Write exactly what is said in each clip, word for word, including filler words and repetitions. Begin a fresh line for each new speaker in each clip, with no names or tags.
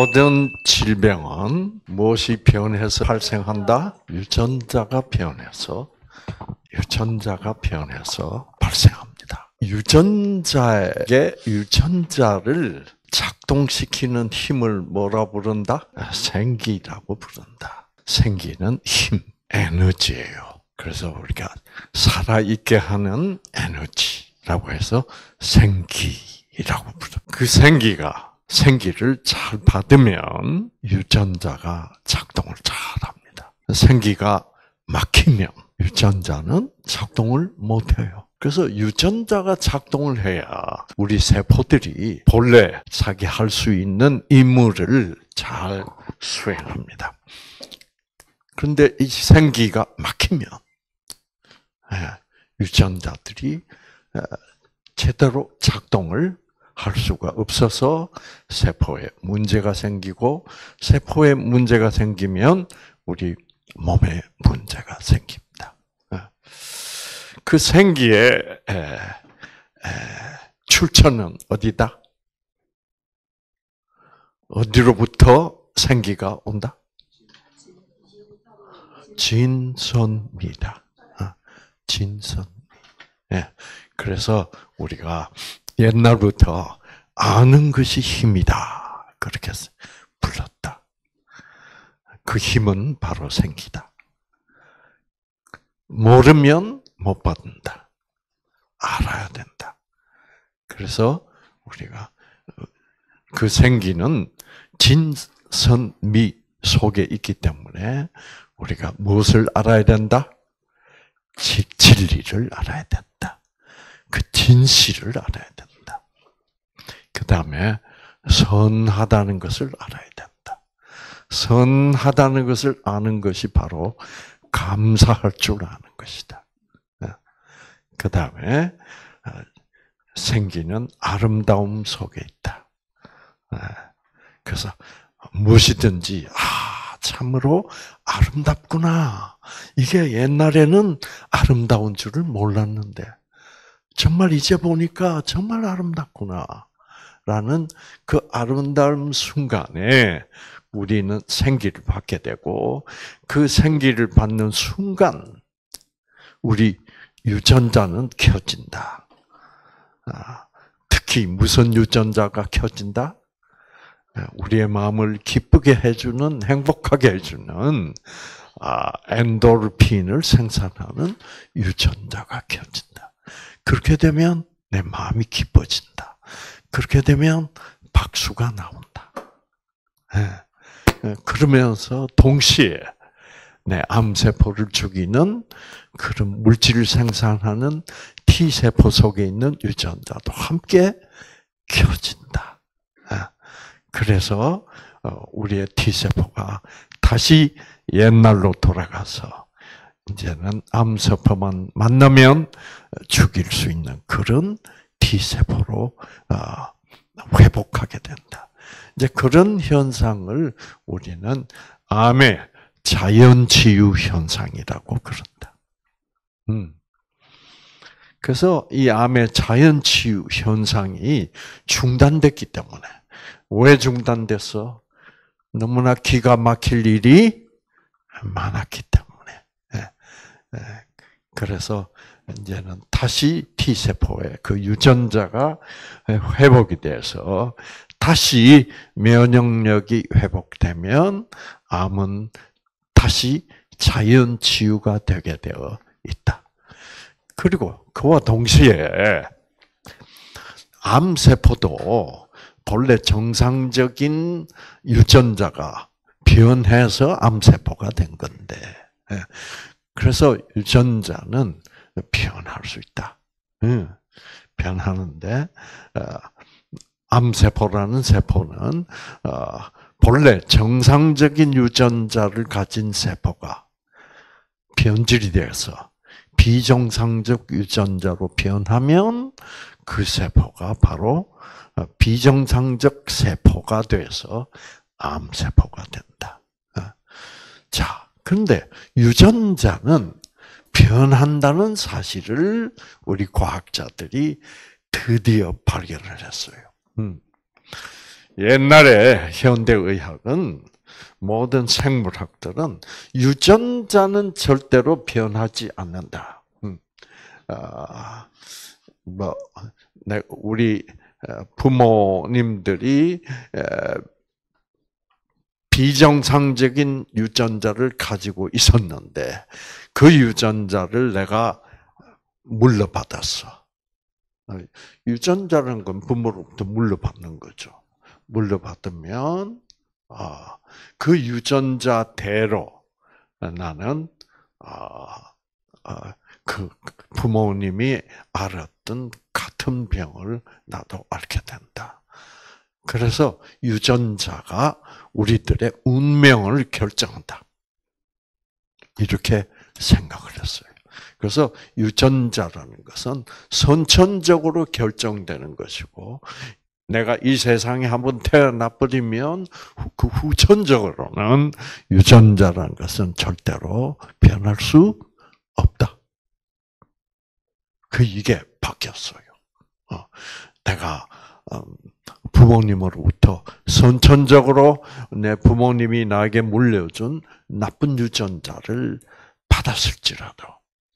모든 질병은 무엇이 변해서 발생한다? 유전자가 변해서 유전자가 변해서 발생합니다. 유전자에게 유전자를 작동시키는 힘을 뭐라 부른다? 생기라고 부른다. 생기는 힘, 에너지예요. 그래서 우리가 살아있게 하는 에너지라고 해서 생기라고 부릅니다. 그 생기가 생기를 잘 받으면 유전자가 작동을 잘합니다. 생기가 막히면 유전자는 작동을 못해요. 그래서 유전자가 작동을 해야 우리 세포들이 본래 자기 할 수 있는 임무를 잘 수행합니다. 그런데 이 생기가 막히면 유전자들이 제대로 작동을 할 수가 없어서 세포에 문제가 생기고, 세포에 문제가 생기면 우리 몸에 문제가 생깁니다. 그 생기의 출처는 어디다? 어디로부터 생기가 온다? 진선미다. 진선미. 그래서 우리가 옛날부터 아는 것이 힘이다, 그렇게 불렀다. 그 힘은 바로 생기다. 모르면 못 받는다. 알아야 된다. 그래서 우리가 그 생기는 진선미 속에 있기 때문에 우리가 무엇을 알아야 된다? 진리를 알아야 된다. 그 진실을 알아야 된다. 그 다음에 선하다는 것을 알아야 된다. 선하다는 것을 아는 것이 바로 감사할 줄 아는 것이다. 그 다음에 생기는 아름다움 속에 있다. 그래서 무엇이든지 아 참으로 아름답구나. 이게 옛날에는 아름다운 줄을 몰랐는데 정말 이제 보니까 정말 아름답구나. 라는 그 아름다운 순간에 우리는 생기를 받게 되고, 그 생기를 받는 순간 우리 유전자는 켜진다. 특히 무슨 유전자가 켜진다? 우리의 마음을 기쁘게 해주는, 행복하게 해주는 엔도르핀을 생산하는 유전자가 켜진다. 그렇게 되면 내 마음이 기뻐진다. 그렇게 되면 박수가 나온다. 그러면서 동시에 내 암세포를 죽이는 그런 물질을 생산하는 T세포 속에 있는 유전자도 함께 켜진다. 그래서 우리의 T세포가 다시 옛날로 돌아가서 이제는 암세포만 만나면 죽일 수 있는 그런 T세포로 회복하게 된다. 이제 그런 현상을 우리는 암의 자연치유 현상이라고 그런다. 음. 그래서 이 암의 자연치유 현상이 중단됐기 때문에, 왜 중단됐어? 너무나 기가 막힐 일이 많았기 때문에. 그래서 이제는 다시 T세포의 그 유전자가 회복이 돼서 다시 면역력이 회복되면 암은 다시 자연 치유가 되게 되어 있다. 그리고 그와 동시에 암세포도 본래 정상적인 유전자가 변해서 암세포가 된 건데, 그래서 유전자는 변할 수 있다. 변하는데 암세포라는 세포는 본래 정상적인 유전자를 가진 세포가 변질이 되어서 비정상적 유전자로 변하면 그 세포가 바로 비정상적 세포가 돼서 암세포가 된다. 자, 그런데 유전자는 변한다는 사실을 우리 과학자들이 드디어 발견을 했어요. 음. 옛날에 현대의학은 모든 생물학들은 유전자는 절대로 변하지 않는다. 음. 아, 뭐, 우리 부모님들이 비정상적인 유전자를 가지고 있었는데 그 유전자를 내가 물려받았어. 유전자라는 건 부모로부터 물려받는 거죠. 물려받으면 아, 그 유전자대로 나는 아, 아, 그 부모님이 앓았던 같은 병을 나도 앓게 된다. 그래서 유전자가 우리들의 운명을 결정한다. 이렇게 생각을 했어요. 그래서 유전자라는 것은 선천적으로 결정되는 것이고 내가 이 세상에 한번 태어나 버리면 그 후천적으로는 유전자라는 것은 절대로 변할 수 없다. 그 이게 바뀌었어요. 어, 내가 부모님으로부터 선천적으로 내 부모님이 나에게 물려준 나쁜 유전자를 받았을지라도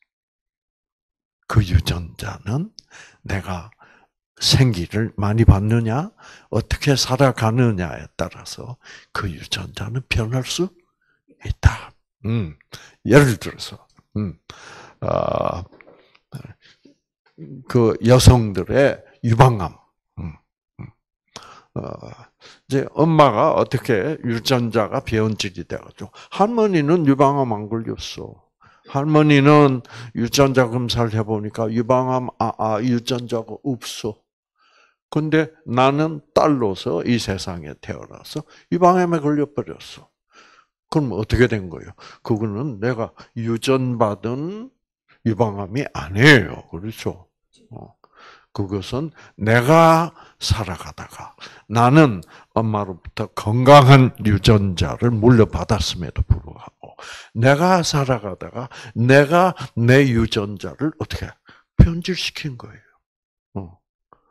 그 유전자는 내가 생기를 많이 받느냐, 어떻게 살아가느냐에 따라서 그 유전자는 변할 수 있다. 음, 예를 들어서, 음, 어, 그 여성들의 유방암, 음, 음, 어, 이제 엄마가 어떻게 유전자가 변질이 돼가지고 할머니는 유방암 안 걸렸어. 할머니는 유전자 검사를 해보니까 유방암 아, 아 유전자가 없어. 근데 나는 딸로서 이 세상에 태어나서 유방암에 걸려버렸어. 그럼 어떻게 된 거예요? 그거는 내가 유전받은 유방암이 아니에요. 그렇죠? 어. 그것은 내가 살아가다가 나는 엄마로부터 건강한 유전자를 물려받았음에도 불구하고 내가 살아가다가 내가 내 유전자를 어떻게 변질시킨 거예요. 어.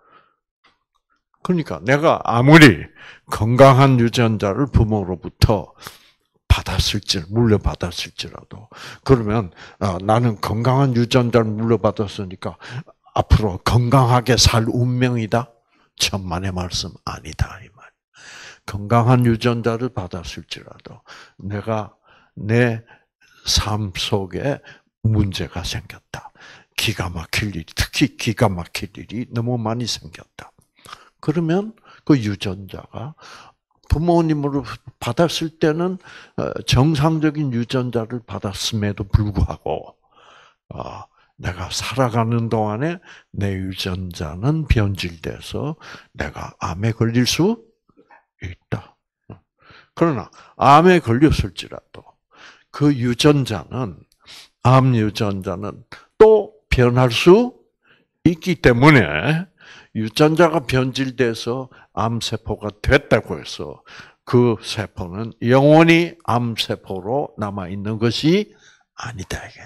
그러니까 내가 아무리 건강한 유전자를 부모로부터 받았을지 물려받았을지라도 그러면 나는 건강한 유전자를 물려받았으니까 앞으로 건강하게 살 운명이다? 천만의 말씀 아니다 이 말. 건강한 유전자를 받았을지라도 내가 내 삶 속에 문제가 생겼다. 기가 막힐 일, 특히 기가 막힐 일이 너무 많이 생겼다. 그러면 그 유전자가 부모님으로 받았을 때는 정상적인 유전자를 받았음에도 불구하고 내가 살아가는 동안에 내 유전자는 변질돼서 내가 암에 걸릴 수 있다. 그러나 암에 걸렸을지라도 그 유전자는 암 유전자는 또 변할 수 있기 때문에 유전자가 변질돼서 암세포가 됐다고 해서 그 세포는 영원히 암세포로 남아있는 것이 아니다. 이게.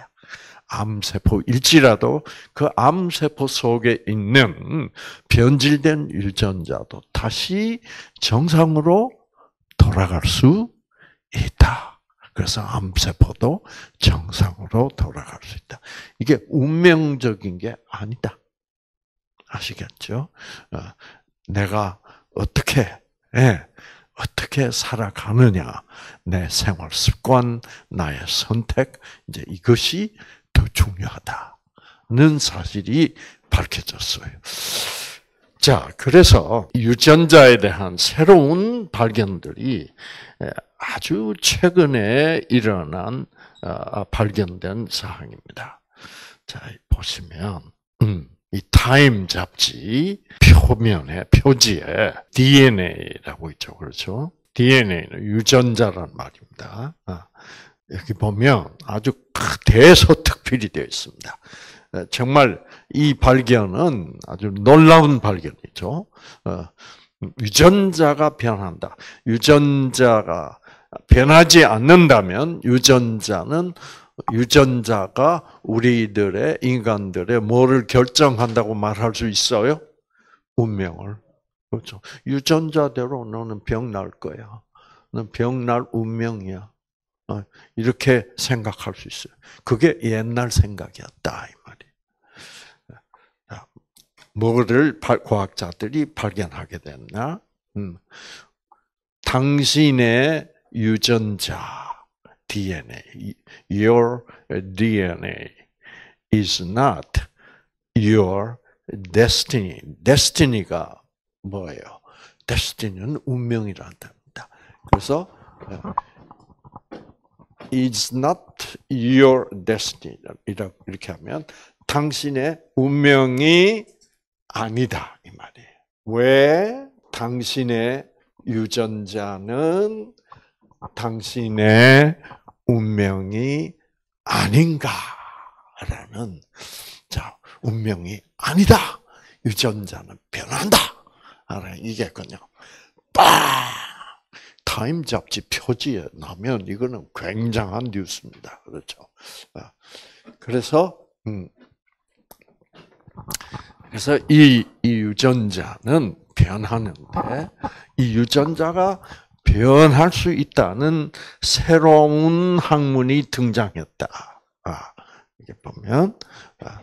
암세포일지라도 그 암세포 속에 있는 변질된 유전자도 다시 정상으로 돌아갈 수 있다. 그래서 암세포도 정상으로 돌아갈 수 있다. 이게 운명적인 게 아니다. 아시겠죠? 내가 어떻게, 예, 어떻게 살아가느냐, 내 생활 습관, 나의 선택, 이제 이것이 더 중요하다는 사실이 밝혀졌어요. 자, 그래서 유전자에 대한 새로운 발견들이 아주 최근에 일어난, 발견된 사항입니다. 자, 보시면, 음. 이 타임 잡지 표면에, 표지에 디엔에이라고 있죠. 그렇죠? 디엔에이는 유전자란 말입니다. 여기 보면 아주 대서특필이 되어 있습니다. 정말 이 발견은 아주 놀라운 발견이죠. 유전자가 변한다. 유전자가 변하지 않는다면 유전자는 유전자가 우리들의 인간들의 뭐를 결정한다고 말할 수 있어요? 운명을. 그렇죠. 유전자대로 너는 병 날 거야. 너는 병 날 운명이야. 이렇게 생각할 수 있어요. 그게 옛날 생각이었다 이 말이에요. 뭐를 과학자들이 발견하게 됐나? 음. 당신의 유전자 디엔에이, your 디엔에이 is not your destiny. destiny가 뭐예요? destiny는 운명이란답니다. 그래서 is not your destiny. 이렇게 하면 당신의 운명이 아니다 이 말이에요. 왜? 당신의 유전자는 당신의 운명이 아닌가라는, 자, 운명이 아니다. 유전자는 변한다. 이게군요. 빠! 타임 잡지 표지에 나면 이거는 굉장한 뉴스입니다. 그렇죠? 그래서 음, 그래서 이, 이 유전자는 변하는데 이 유전자가 변할 수 있다는 새로운 학문이 등장했다. 아, 이게 보면 아,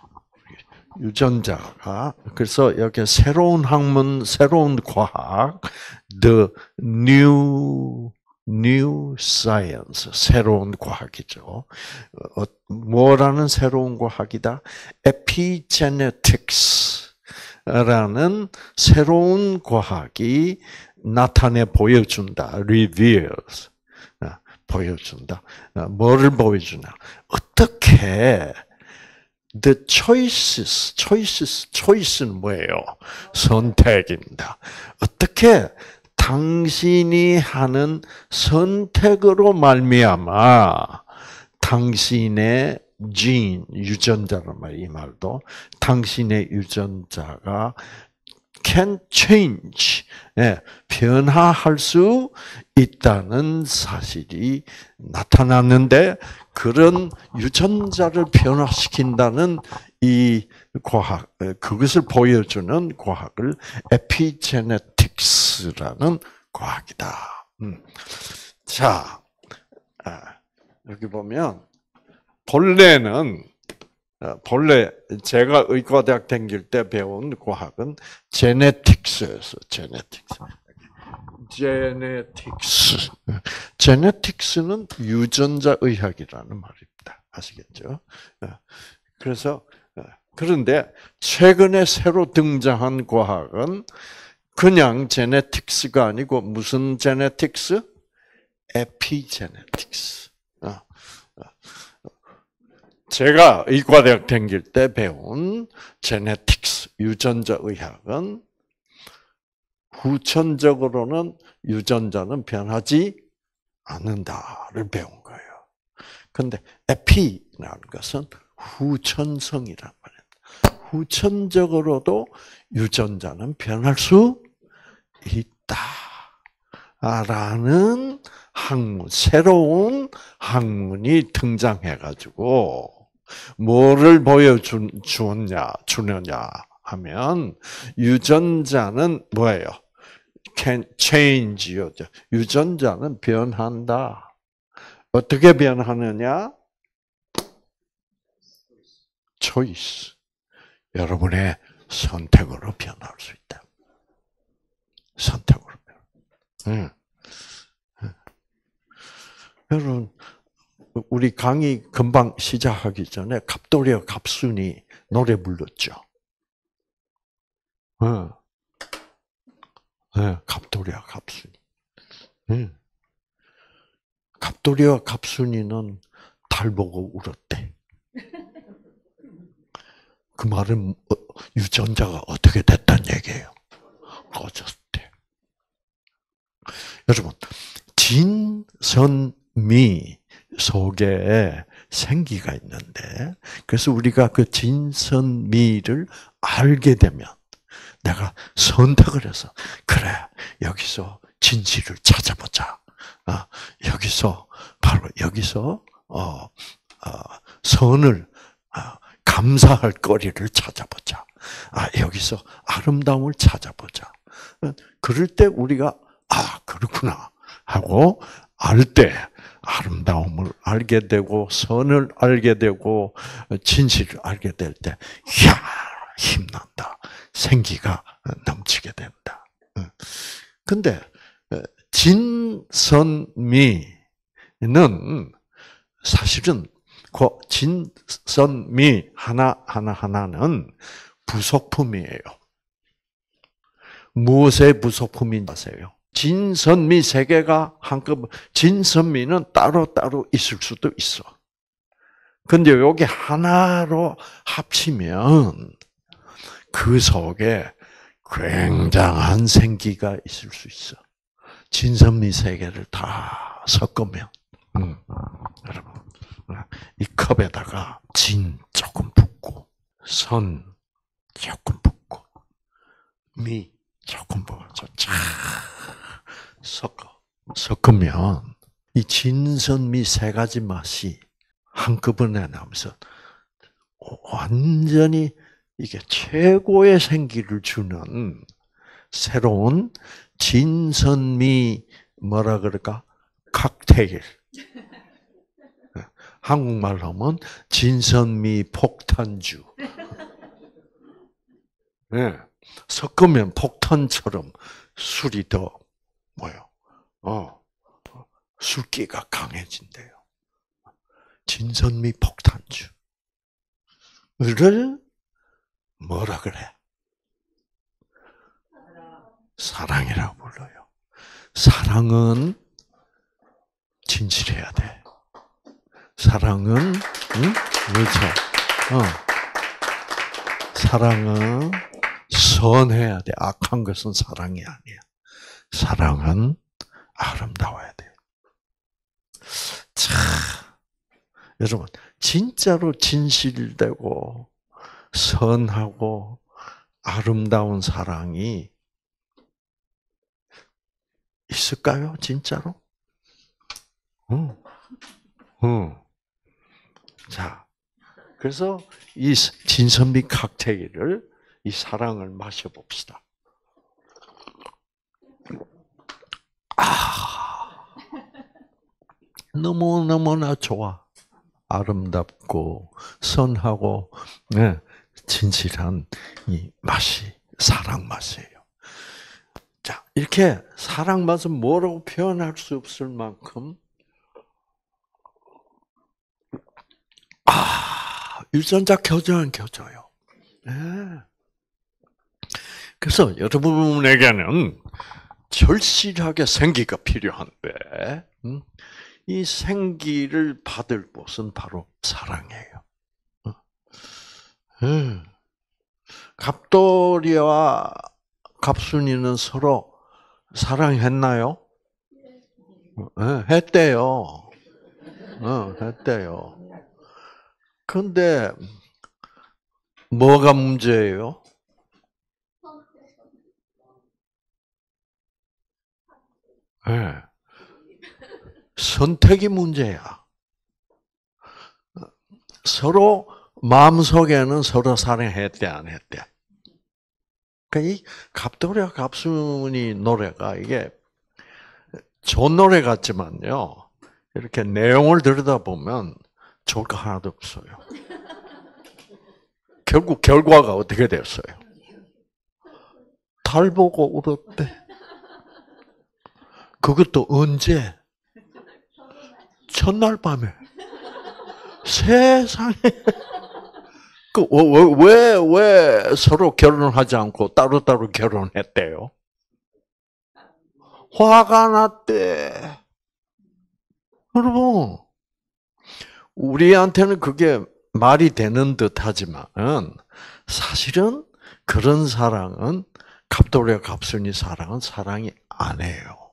유전자가, 그래서 여기 새로운 학문, 새로운 과학, the new new science, 새로운 과학이죠. 뭐라는 새로운 과학이다? epigenetics라는 새로운 과학이 나타내 보여준다. reveals, 보여준다. 뭐를 보여주냐? 어떻게 the choices, choices, choice는 뭐예요? 선택입니다. 어떻게 당신이 하는 선택으로 말미암아 당신의 진, 유전자란 말이에요. 이 말도 당신의 유전자가 can change, 예, 변화할 수 있다는 사실이 나타났는데 그런 유전자를 변화시킨다는 이 과학, 그것을 보여주는 과학을 에피제네틱스라는 과학이다. 음. 자, 여기 보면 본래는 본래 제가 의과대학 다닐 때 배운 과학은 제네틱스였어. 제네틱스. 제네틱스. 제네틱스는 유전자 의학이라는 말입니다. 아시겠죠? 그래서 그런데 최근에 새로 등장한 과학은 그냥 제네틱스가 아니고 무슨 제네틱스? 에피제네틱스. 제가 의과대학 다닐 때 배운 제네틱스, 유전자 의학은 후천적으로는 유전자는 변하지 않는다를 배운 거예요. 그런데 에피라는 것은 후천성이란 말이에요. 후천적으로도 유전자는 변할 수 있다라는 학문, 새로운 학문이 등장해가지고 뭐를 보여주느냐, 주느냐 하면 유전자는 뭐예요? Can change요. 유전자는 변한다. 어떻게 변하느냐? choice. 여러분의 선택으로 변할 수 있다. 선택으로 변. 응. 응. 여러분, 우리 강의 금방 시작하기 전에 갑돌이와 갑순이 노래 불렀죠. 응. 네, 갑돌이와 갑순이. 응. 갑돌이와 갑순이는 달 보고 울었대. 그 말은 유전자가 어떻게 됐다는 얘기예요. 꺼졌대. 여러분, 진선미 속에 생기가 있는데, 그래서 우리가 그 진선미를 알게 되면 내가 선택을 해서 그래, 여기서 진실을 찾아보자. 아, 여기서 바로 여기서 어, 어, 선을 어, 감사할 거리를 찾아보자. 아, 여기서 아름다움을 찾아보자. 그럴 때 우리가 아 그렇구나 하고 알 때 아름다움을 알게 되고 선을 알게 되고 진실을 알게 될 때, 이야 힘난다, 생기가 넘치게 된다. 근데 진선미는 사실은 그 진선미 하나 하나 하나는 부속품이에요. 무엇의 부속품인지 아세요? 진선미 세 개가 한꺼번에, 진선미는 따로따로 있을 수도 있어. 근데 여기 하나로 합치면 그 속에 굉장한 생기가 있을 수 있어. 진선미 세 개를 다 섞으면, 음, 여러분, 이 컵에다가 진 조금 붓고, 선 조금 붓고, 미 조금 부어서 쫙 섞어. 섞으면 이 진선미 세 가지 맛이 한꺼번에 나면서 완전히 이게 최고의 생기를 주는 새로운 진선미 뭐라 그럴까? 칵테일. 한국말로 하면 진선미 폭탄주. 네. 섞으면 폭탄처럼 술이 더 뭐요? 어, 술기가 강해진대요. 진선미 폭탄주를 뭐라 그래? 사랑이라고 불러요. 사랑은 진실해야 돼. 사랑은, 응? 그렇죠. 어. 사랑은 선해야 돼. 악한 것은 사랑이 아니야. 사랑은 아름다워야 돼. 자, 여러분, 진짜로 진실되고 선하고 아름다운 사랑이 있을까요? 진짜로? 응. 응. 자, 그래서 이 진선미 칵테일을, 이 사랑을 마셔봅시다. 아, 너무너무나 좋아. 아름답고 선하고 네, 진실한 이 맛이 사랑 맛이에요. 자, 이렇게 사랑 맛은 뭐라고 표현할 수 없을 만큼 아, 유전자 교조는 교조요. 네. 그래서 여러분에게는 절실하게 생기가 필요한데, 음? 이 생기를 받을 곳은 바로 사랑이에요. 음. 갑돌이와 갑순이는 서로 사랑했나요? 네, 했대요. 어, 했대요. 근데 뭐가 문제예요? 네. 선택이 문제야. 서로 마음속에는 서로 사랑했대, 안 했대? 그러니까 이 갑돌이와 갑순이 노래가 이게 좋은 노래 같지만요. 이렇게 내용을 들여다보면 좋을 거 하나도 없어요. 결국 결과가 어떻게 됐어요? 달 보고 울었대. 그것도 언제? 첫날 밤에. 세상에. 그, 왜, 왜 서로 결혼하지 않고 따로따로 결혼했대요? 화가 났대. 여러분, 우리한테는 그게 말이 되는 듯 하지만, 사실은 그런 사랑은, 갑돌이와 갑순이 사랑은 사랑이 아니에요.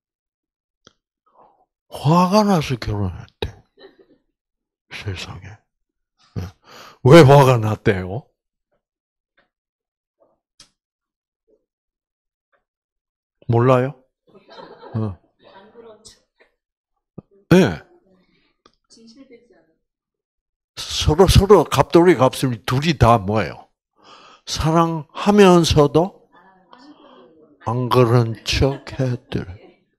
화가 나서 결혼했대. 세상에. 왜 화가 났대요? 몰라요? 어. 네. 서로 서로 갑돌이 갑순이 둘이 다 뭐예요? 사랑하면서도 안 그런 척 했더래.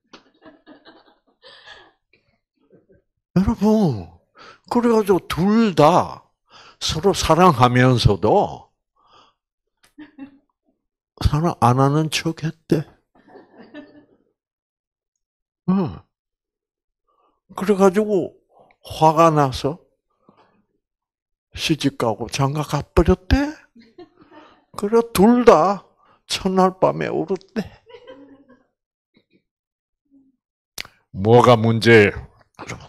여러분, 그래가지고 둘 다 서로 사랑하면서도 사랑 안 하는 척 했대. 응. 그래가지고 화가 나서 시집가고 장가 가버렸대. 그래 둘 다 첫날 밤에 울었대. 뭐가 문제예요? 여러분,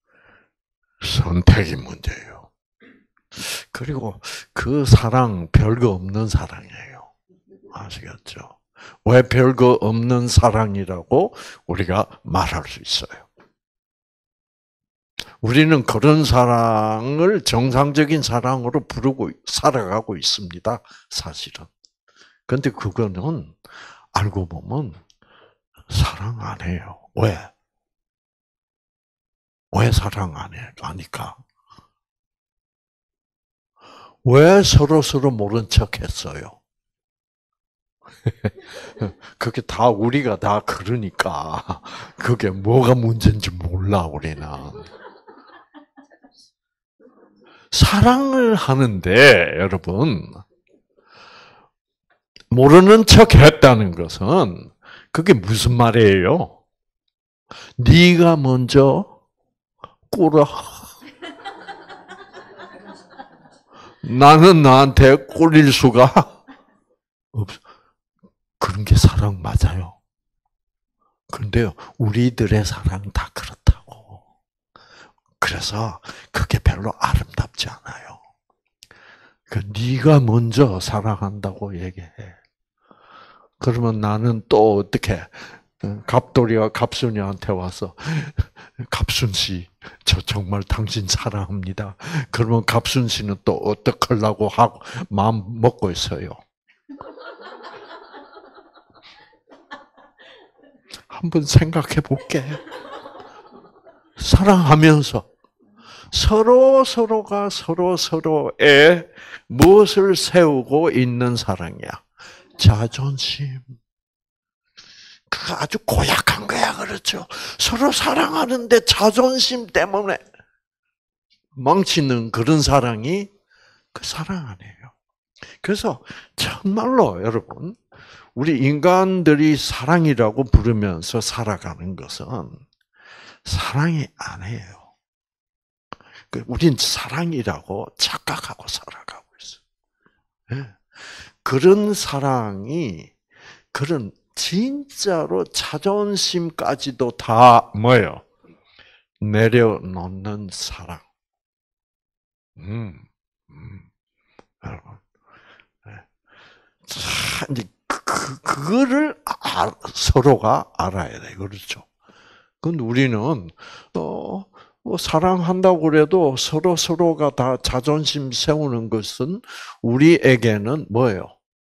선택이 문제예요. 그리고 그 사랑 별거 없는 사랑이에요. 아시겠죠? 왜 별거 없는 사랑이라고 우리가 말할 수 있어요? 우리는 그런 사랑을 정상적인 사랑으로 부르고 살아가고 있습니다. 사실은. 그런데 그거는 알고 보면 사랑 안 해요. 왜? 왜 사랑 안 해? 아니까. 왜 서로 서로 모른 척 했어요? 그게 다 우리가 다 그러니까 그게 뭐가 문제인지 몰라 우리는. 사랑을 하는데 여러분 모르는 척 했다는 것은 그게 무슨 말이에요? 네가 먼저 꿇어. 나는 나한테 꿀릴 수가 없어. 그런 게 사랑 맞아요. 그런데요, 우리들의 사랑 다 그렇다고. 그래서 그게 별로 아름답지 않아요. 그 네가 먼저 사랑한다고 얘기해. 그러면 나는 또 어떻게 갑돌이와 갑순이한테 와서 갑순 씨, 저 정말 당신 사랑합니다. 그러면 갑순 씨는 또 어떡하려고 하고 마음 먹고 있어요. 한번 생각해 볼게. 사랑하면서 서로 서로가 서로 서로의 무엇을 세우고 있는 사랑이야? 자존심. 그 아주 고약한 거야, 그렇죠? 서로 사랑하는데 자존심 때문에 망치는 그런 사랑이 그 사랑 아니에요. 그래서 정말로 여러분, 우리 인간들이 사랑이라고 부르면서 살아가는 것은 사랑이 아니에요. 우린 사랑이라고 착각하고 살아가고 있어요. 그런 사랑이 그런 진짜로 자존심까지도 다 뭐예요? 내려놓는 사랑. 음, 음, 여러분, 자, 이제 그 그거를 아, 서로가 알아야 돼, 그렇죠? 근데 우리는 어. 뭐 사랑한다고 그래도 서로 서로가 다 자존심 세우는 것은 우리에게는 뭐예요?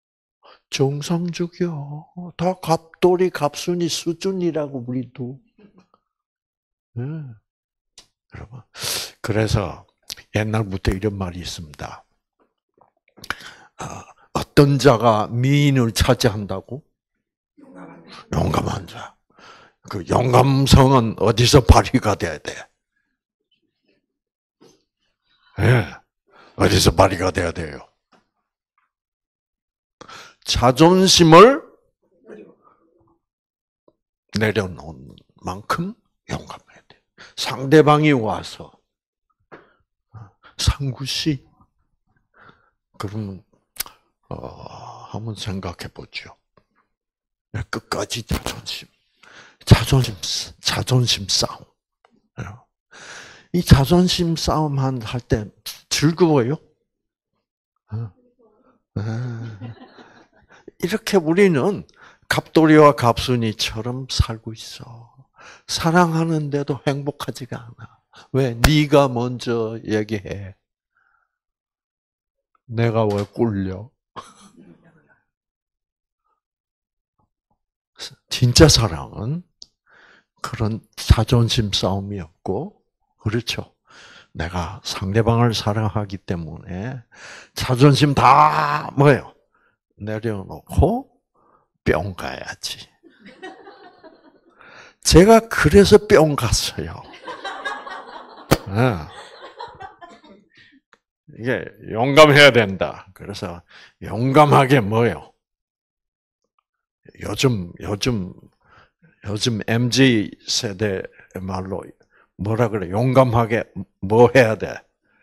정상적이요. 다 갑돌이 갑순이 수준이라고 우리도. 네. 여러분. 그래서 옛날부터 이런 말이 있습니다. 어떤 자가 미인을 차지한다고? 용감한 자. 그 용감성은 어디서 발휘가 돼야 돼? 예. 어디서 발휘가 돼야 돼요? 자존심을 내려놓은 만큼 용감해야 돼. 상대방이 와서 상구 씨, 그러면 어, 한번 생각해 보죠. 끝까지 자존심, 자존심, 자존심 싸움. 이 자존심 싸움 할 때 즐거워요? 이렇게 우리는 갑돌이와 갑순이처럼 살고 있어. 사랑하는데도 행복하지가 않아. 왜? 네가 먼저 얘기해. 내가 왜 꿀려? 진짜 사랑은 그런 자존심 싸움이 없고, 그렇죠. 내가 상대방을 사랑하기 때문에 자존심 다 뭐예요? 내려놓고 뿅 가야지. 제가 그래서 뿅 갔어요. 네. 이게 용감해야 된다. 그래서 용감하게 뭐요? 요즘 요즘 요즘 엠지 세대 말로 뭐라 그래? 용감하게 뭐 해야 돼?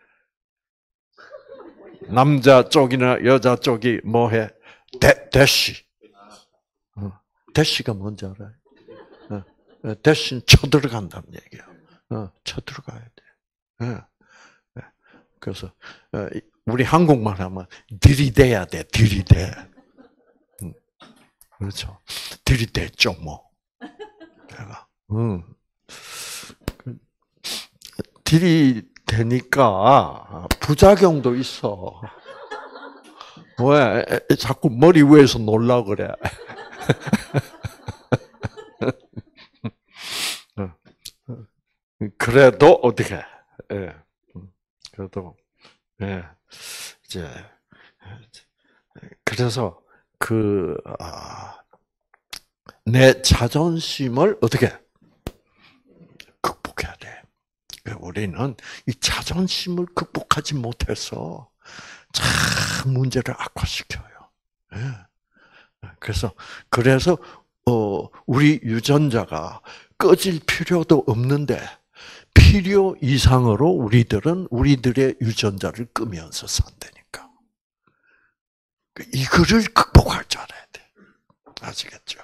남자 쪽이나 여자 쪽이 뭐 해? 대, 대시. 어, 대시가 뭔지 알아요? 어, 대시는 쳐들어간다는 얘기야. 어, 쳐들어가야 돼. 어, 그래서 우리 한국말 하면 들이대야 돼. 들이대. 음, 그렇죠. 들이댔죠 뭐. 내가. 음. 들이대니까 부작용도 있어. 왜 자꾸 머리 위에서 놀라 그래? 그래도 어떻게? 예. 그래도 예. 이제 그래서 그 내 자존심을 어떻게 극복해야 돼. 우리는 이 자존심을 극복하지 못해서 참 문제를 악화시켜요. 그래서 그래서 어 우리 유전자가 꺼질 필요도 없는데 필요 이상으로 우리들은 우리들의 유전자를 끄면서 산다니까. 이거를 극복할 줄 알아야 돼. 아시겠죠?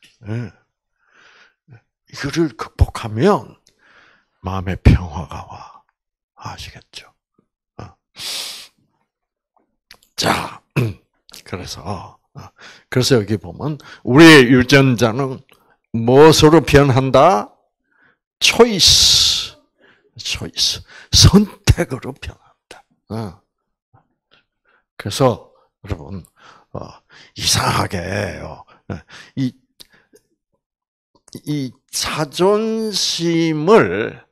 이거를 극복하면 마음의 평화가 와. 아시겠죠? 어. 자, 그래서, 그래서 여기 보면, 우리의 유전자는 무엇으로 변한다? 초이스. 초이스. 선택으로 변한다. 어. 그래서, 여러분, 어, 이상하게요. 이, 이 자존심을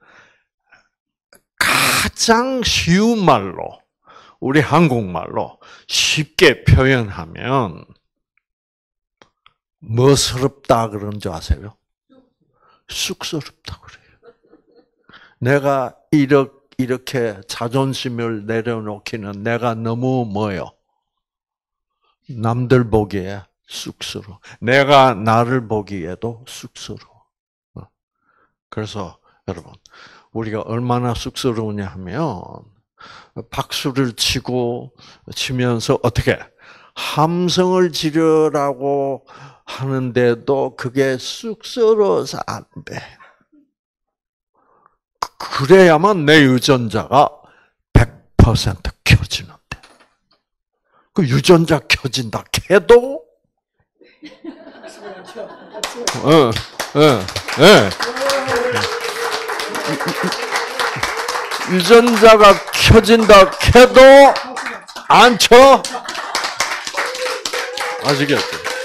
가장 쉬운 말로, 우리 한국말로 쉽게 표현하면 뭐스럽다 그러는 줄 아세요? 쑥스럽다 그래요. 내가 이렇게, 이렇게 자존심을 내려놓기는 내가 너무 뭐요? 남들 보기에 쑥스러워. 내가 나를 보기에도 쑥스러워. 그래서 여러분, 우리가 얼마나 쑥스러우냐 하면 박수를 치고 치면서 어떻게 함성을 지르라고 하는데도 그게 쑥스러워서 안 돼. 그래야만 내 유전자가 백 퍼센트 켜지는데. 그 유전자 켜진다 해도 어, 어, 어. 유전자가 켜진다 해도 안 쳐. 아시겠죠?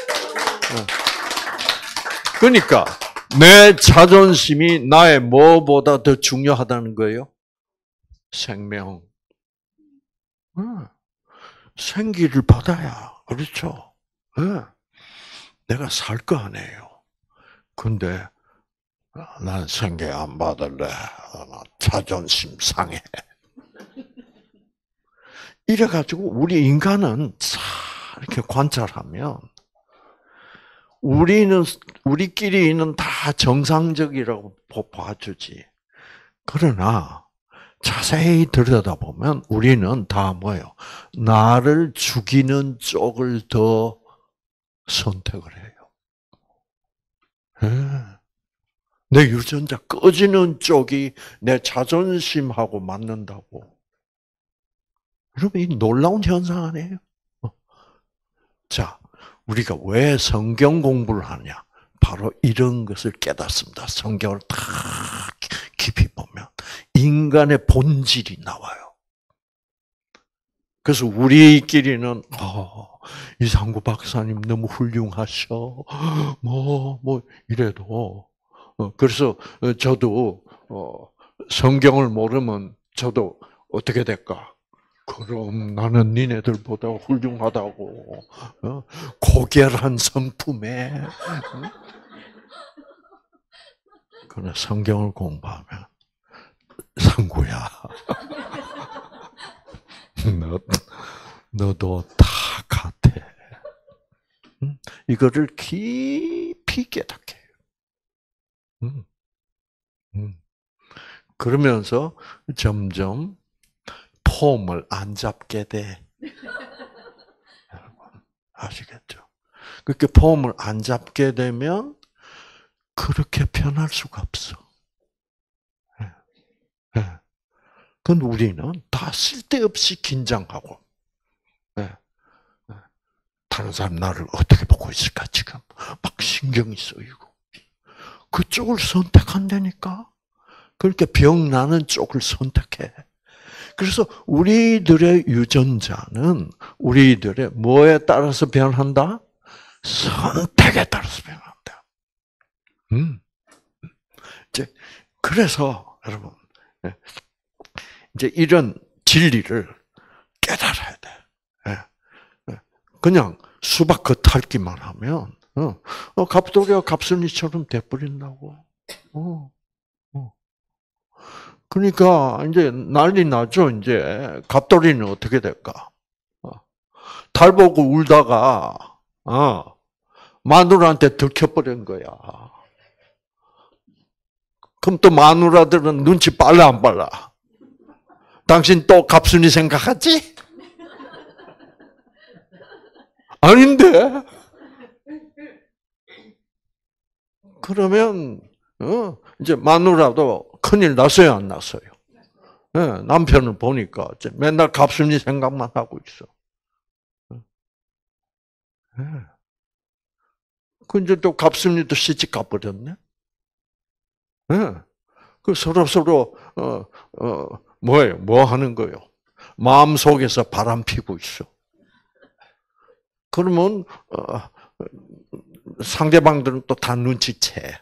그러니까 내 자존심이 나의 뭐보다 더 중요하다는 거예요? 생명. 생기를 받아야 그렇죠. 내가 살 거 아니에요. 근데 난 생계 안 받을래. 자존심 상해. 이래가지고 우리 인간은 이렇게 관찰하면 우리는 우리끼리는 다 정상적이라고 봐주지. 그러나 자세히 들여다보면 우리는 다 뭐예요? 나를 죽이는 쪽을 더 선택을 해요. 네. 내 유전자 꺼지는 쪽이 내 자존심하고 맞는다고. 여러분, 이 놀라운 현상 아니에요? 자, 우리가 왜 성경 공부를 하냐? 바로 이런 것을 깨닫습니다. 성경을 다 깊이 보면 인간의 본질이 나와요. 그래서 우리끼리는 어, 이상구 박사님 너무 훌륭하셔. 뭐, 뭐 이래도 어, 그래서 저도 어, 성경을 모르면 저도 어떻게 될까? 그럼 나는 니네들보다 훌륭하다고. 어? 고결한 성품에. 어? 그래 성경을 공부하면 상구야. 너, 너도 다 같아. 응? 이거를 깊이 깨닫게 해요. 응. 응. 그러면서 점점 폼을 안 잡게 돼. 여러분, 아시겠죠? 그렇게 폼을 안 잡게 되면 그렇게 변할 수가 없어. 예. 예. 근데 우리는 다 쓸데없이 긴장하고, 예. 예. 다른 사람 나를 어떻게 보고 있을까, 지금. 막 신경이 쓰이고. 그쪽을 선택한다니까? 그렇게 병 나는 쪽을 선택해. 그래서 우리들의 유전자는 우리들의 뭐에 따라서 변한다? 선택에 따라서 변한다. 음. 이제 그래서 여러분 이제 이런 진리를 깨달아야 돼. 그냥 수박 겉핥기만 하면 어, 갑돌이와 갑순이처럼 돼버린다고. 어. 그러니까 이제 난리 나죠. 이제 갑돌이는 어떻게 될까? 달 보고 울다가 어, 마누라한테 들켜버린 거야. 그럼 또 마누라들은 눈치 빨라 안 빨라? 당신 또 갑순이 생각하지? 아닌데? 그러면 어, 이제 마누라도 큰일 났어요, 안 났어요? 네, 남편을 보니까 맨날 갑순이 생각만 하고 있어. 네. 그 이제 또 갑순이도 시집 가버렸네. 네. 그 서로 서로 어, 어, 뭐예요? 뭐 하는 거요? 마음 속에서 바람 피고 있어. 그러면 어, 상대방들은 또 다 눈치채.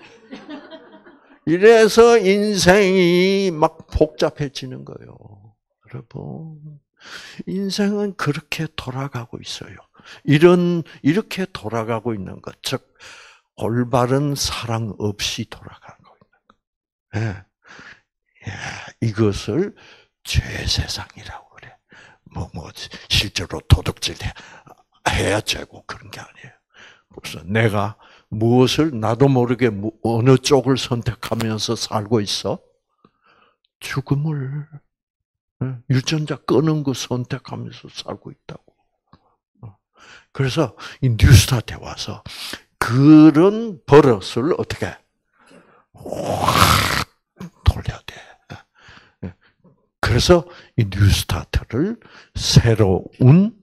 이래서 인생이 막 복잡해지는 거예요. 여러분, 인생은 그렇게 돌아가고 있어요. 이런 이렇게 돌아가고 있는 것, 즉 올바른 사랑 없이 돌아가고 있는 것. 예. 예, 이것을 죄세상이라고 그래. 뭐, 뭐, 실제로 도둑질 해야 죄고 그런 게 아니에요. 그래서 내가 무엇을 나도 모르게 어느 쪽을 선택하면서 살고 있어? 죽음을, 유전자 끄는 거 선택하면서 살고 있다고. 그래서 이 뉴스타트에 와서 그런 버릇을 어떻게 확 돌려야 돼. 그래서 이 뉴스타트를 새로운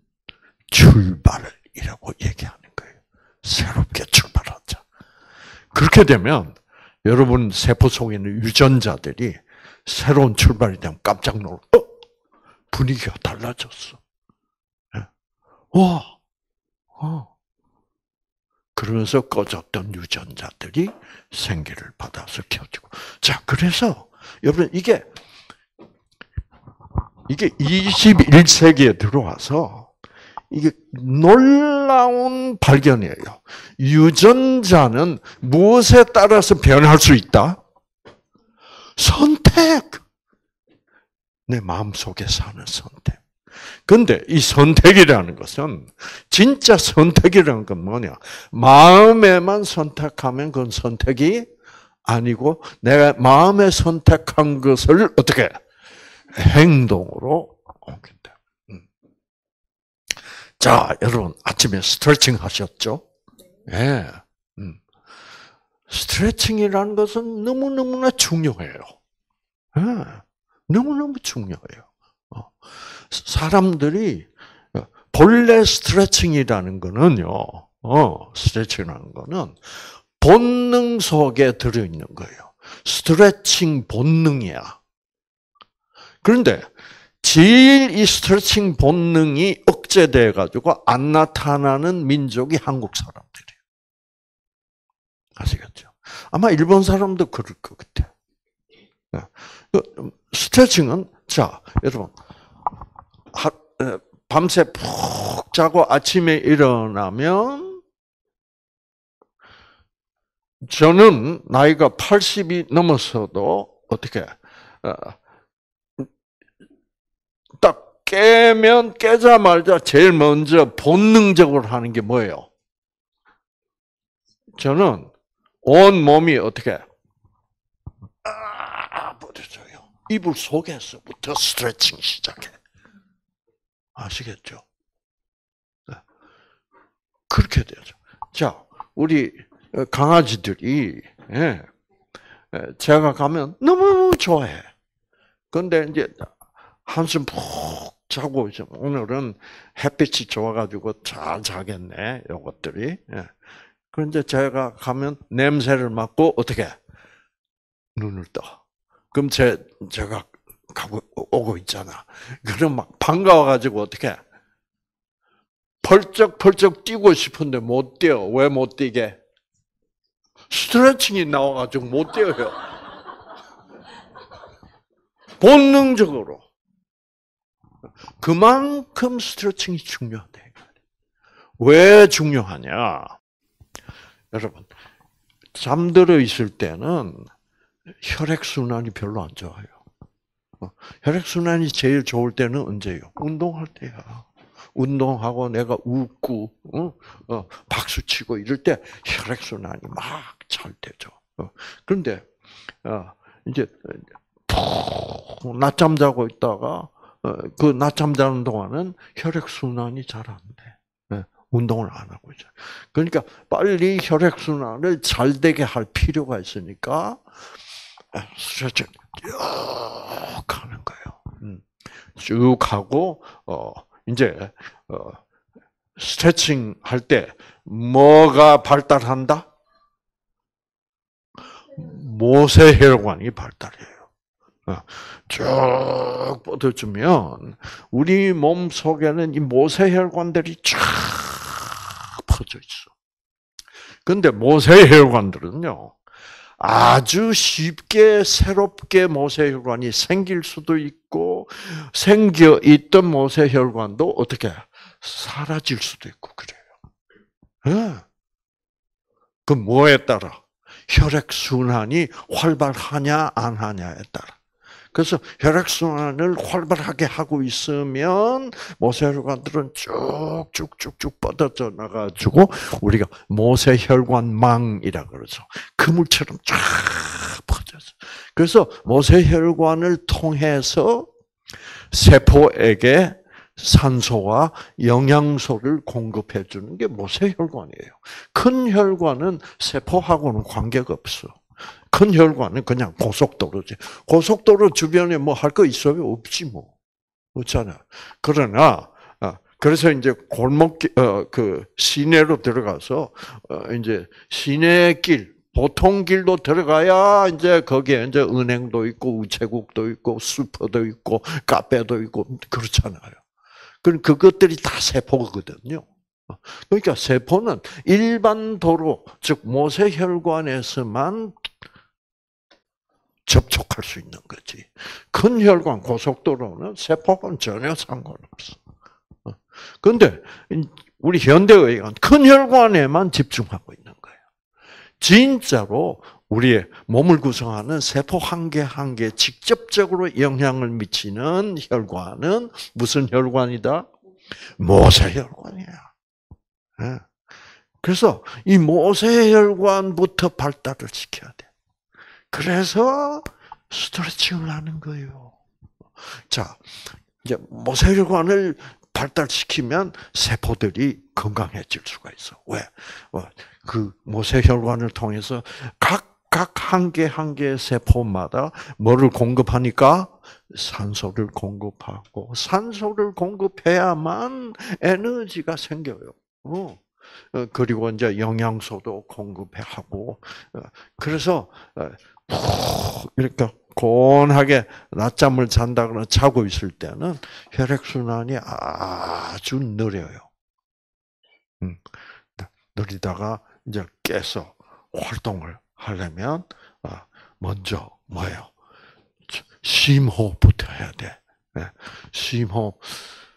출발이라고 얘기하는 거예요. 새롭게 출발하자. 그렇게 되면 여러분 세포 속에 있는 유전자들이 새로운 출발이 되면 깜짝 놀라. 어? 분위기가 달라졌어. 와, 어. 그러면서 꺼졌던 유전자들이 생기를 받아서 켜지고. 자, 그래서 여러분 이게 이게 이십일 세기에 들어와서 이게 놀라운 발견이에요. 유전자는 무엇에 따라서 변할 수 있다? 선택. 내 마음속에 사는 선택. 근데 이 선택이라는 것은 진짜 선택이라는 건 뭐냐? 마음에만 선택하면 그건 선택이 아니고 내가 마음에 선택한 것을 어떻게 행동으로 옮긴다. 자, 여러분 아침에 스트레칭 하셨죠? 예. 네. 음. 스트레칭이라는 것은 너무너무나 중요해요. 네. 너무너무 중요해요. 사람들이 본래 스트레칭이라는 거는요. 어, 스트레칭이라는 거는 본능 속에 들어 있는 거예요. 스트레칭 본능이야. 그런데 제일 이 스트레칭 본능이 억제돼 가지고 안 나타나는 민족이 한국 사람들이에요. 아시겠죠? 아마 일본 사람도 그럴 것 같아요. 스트레칭은 자, 여러분 하, 밤새 푹 자고 아침에 일어나면 저는 나이가 팔십이 넘어서도 어떻게 딱 깨면 깨자마자 제일 먼저 본능적으로 하는 게 뭐예요? 저는 온 몸이 어떻게 아, 부딪혀요. 이불 속에서부터 스트레칭 시작해. 아시겠죠? 네. 그렇게 되죠. 자, 우리 강아지들이 예, 제가 가면 너무 좋아해. 그런데 이제 한숨 푹 자고 있어. 오늘은 햇빛이 좋아가지고 잘 자겠네. 요것들이. 예. 그런데 제가 가면 냄새를 맡고 어떻게 눈을 떠. 그럼 제 제가 가고 오고 있잖아. 그럼 막 반가워가지고 어떻게 펄쩍펄쩍 뛰고 싶은데 못 뛰어. 왜 못 뛰게? 스트레칭이 나와가지고 못 뛰어요. 본능적으로. 그만큼 스트레칭이 중요하다. 왜 중요하냐? 여러분, 잠들어 있을 때는 혈액순환이 별로 안 좋아요. 혈액순환이 제일 좋을 때는 언제예요? 운동할 때야. 운동하고 내가 웃고, 어? 어, 박수치고 이럴 때 혈액순환이 막 잘 되죠. 어, 그런데, 어, 이제, 푹 낮잠 자고 있다가, 어, 그 낮잠 자는 동안은 혈액순환이 잘 안 돼. 네, 운동을 안 하고 있죠. 그러니까 빨리 혈액순환을 잘 되게 할 필요가 있으니까, 스트레칭 쭉 하는 거예요. 음, 쭉 하고, 어, 이제, 어, 스트레칭 할 때 뭐가 발달한다? 모세혈관이 발달해요. 쭉 뻗어주면 우리 몸 속에는 이 모세혈관들이 쫙 퍼져 있어. 근데 모세혈관들은요, 아주 쉽게 새롭게 모세혈관이 생길 수도 있고, 생겨 있던 모세혈관도 어떻게 사라질 수도 있고 그래요. 네. 그 뭐에 따라? 혈액순환이 활발하냐 안 하냐에 따라. 그래서 혈액순환을 활발하게 하고 있으면 모세혈관들은 쭉쭉쭉쭉 뻗어져 나가지고 우리가 모세혈관망이라 그러죠. 그물처럼 쫙 퍼져서. 그래서 모세혈관을 통해서 세포에게 산소와 영양소를 공급해 주는 게 모세혈관이에요. 큰 혈관은 세포하고는 관계가 없어. 큰 혈관은 그냥 고속도로지. 고속도로 주변에 뭐 할 거 있어요? 없지 뭐. 없잖아. 그러나 그래서 이제 골목 어, 그 시내로 들어가서 어, 이제 시내길 보통 길로 들어가야 이제 거기에 이제 은행도 있고 우체국도 있고 슈퍼도 있고 카페도 있고 그렇잖아요. 그럼 그것들이 다 세포거든요. 그러니까 세포는 일반 도로, 즉 모세혈관에서만 접촉할 수 있는 거지. 큰 혈관, 고속도로는 세포는 전혀 상관없어. 그런데 우리 현대의학은 큰 혈관에만 집중하고 있는 거예요. 진짜로 우리의 몸을 구성하는 세포 한 개 한 개 직접적으로 영향을 미치는 혈관은 무슨 혈관이다? 모세혈관이야. 그래서 이 모세혈관부터 발달을 시켜야 돼. 그래서 스트레칭을 하는 거예요. 자, 이제 모세혈관을 발달시키면 세포들이 건강해질 수가 있어. 왜? 그 모세혈관을 통해서 각각 한 개 한 개의 세포마다 뭐를 공급하니까 산소를 공급하고 산소를 공급해야만 에너지가 생겨요. 어. 그리고 이제 영양소도 공급하고 그래서 이렇게 곤하게 낮잠을 잔다거나 자고 있을 때는 혈액순환이 아주 느려요. 느리다가 이제 깨서 활동을 하려면 먼저 뭐예요? 심호흡부터 해야 돼. 심호흡.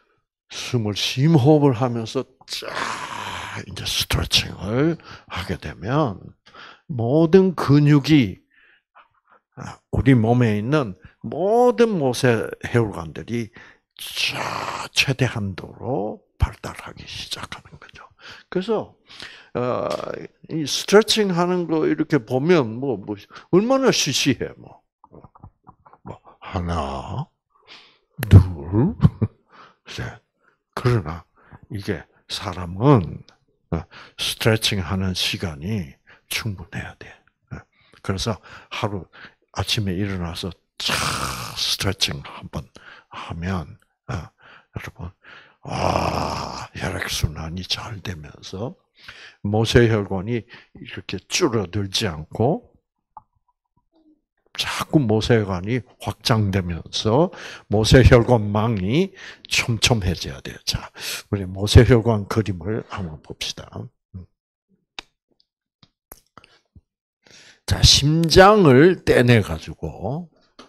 숨을 심호흡을 하면서 쫙 이제 스트레칭을 하게 되면 모든 근육이 우리 몸에 있는 모든 모세 혈관들이 쫙 최대 한도로 발달하기 시작하는 거죠. 그래서 어, 이 스트레칭 하는 거 이렇게 보면 뭐, 뭐 얼마나 시시해 뭐. 뭐 하나, 둘, 셋. 그러나 이게 사람은 스트레칭 하는 시간이 충분해야 돼. 그래서 하루 아침에 일어나서 차 스트레칭 한번 하면 여러분 아 혈액순환이 잘 되면서 모세혈관이 이렇게 줄어들지 않고 자꾸 모세혈관이 확장되면서 모세혈관망이 촘촘해져야 돼요. 자, 우리 모세혈관 그림을 한번 봅시다. 자, 심장을 떼내 가지고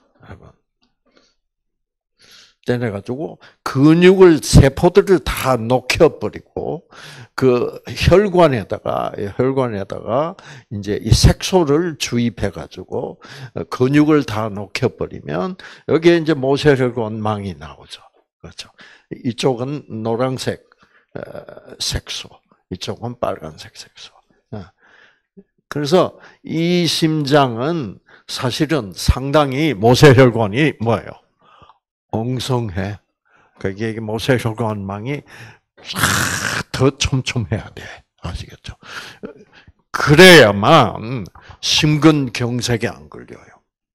떼내 가지고 근육을 세포들을 다 녹여버리고 그 혈관에다가 혈관에다가 이제 이 색소를 주입해 가지고 근육을 다 녹여버리면 여기에 이제 모세혈관망이 나오죠. 그렇죠. 이쪽은 노란색 색소, 이쪽은 빨간색 색소. 그래서 이 심장은 사실은 상당히 모세혈관이 뭐예요? 엉성해. 그게 모세혈관망이 더 촘촘해야 돼. 아시겠죠? 그래야만 심근경색이 안 걸려요.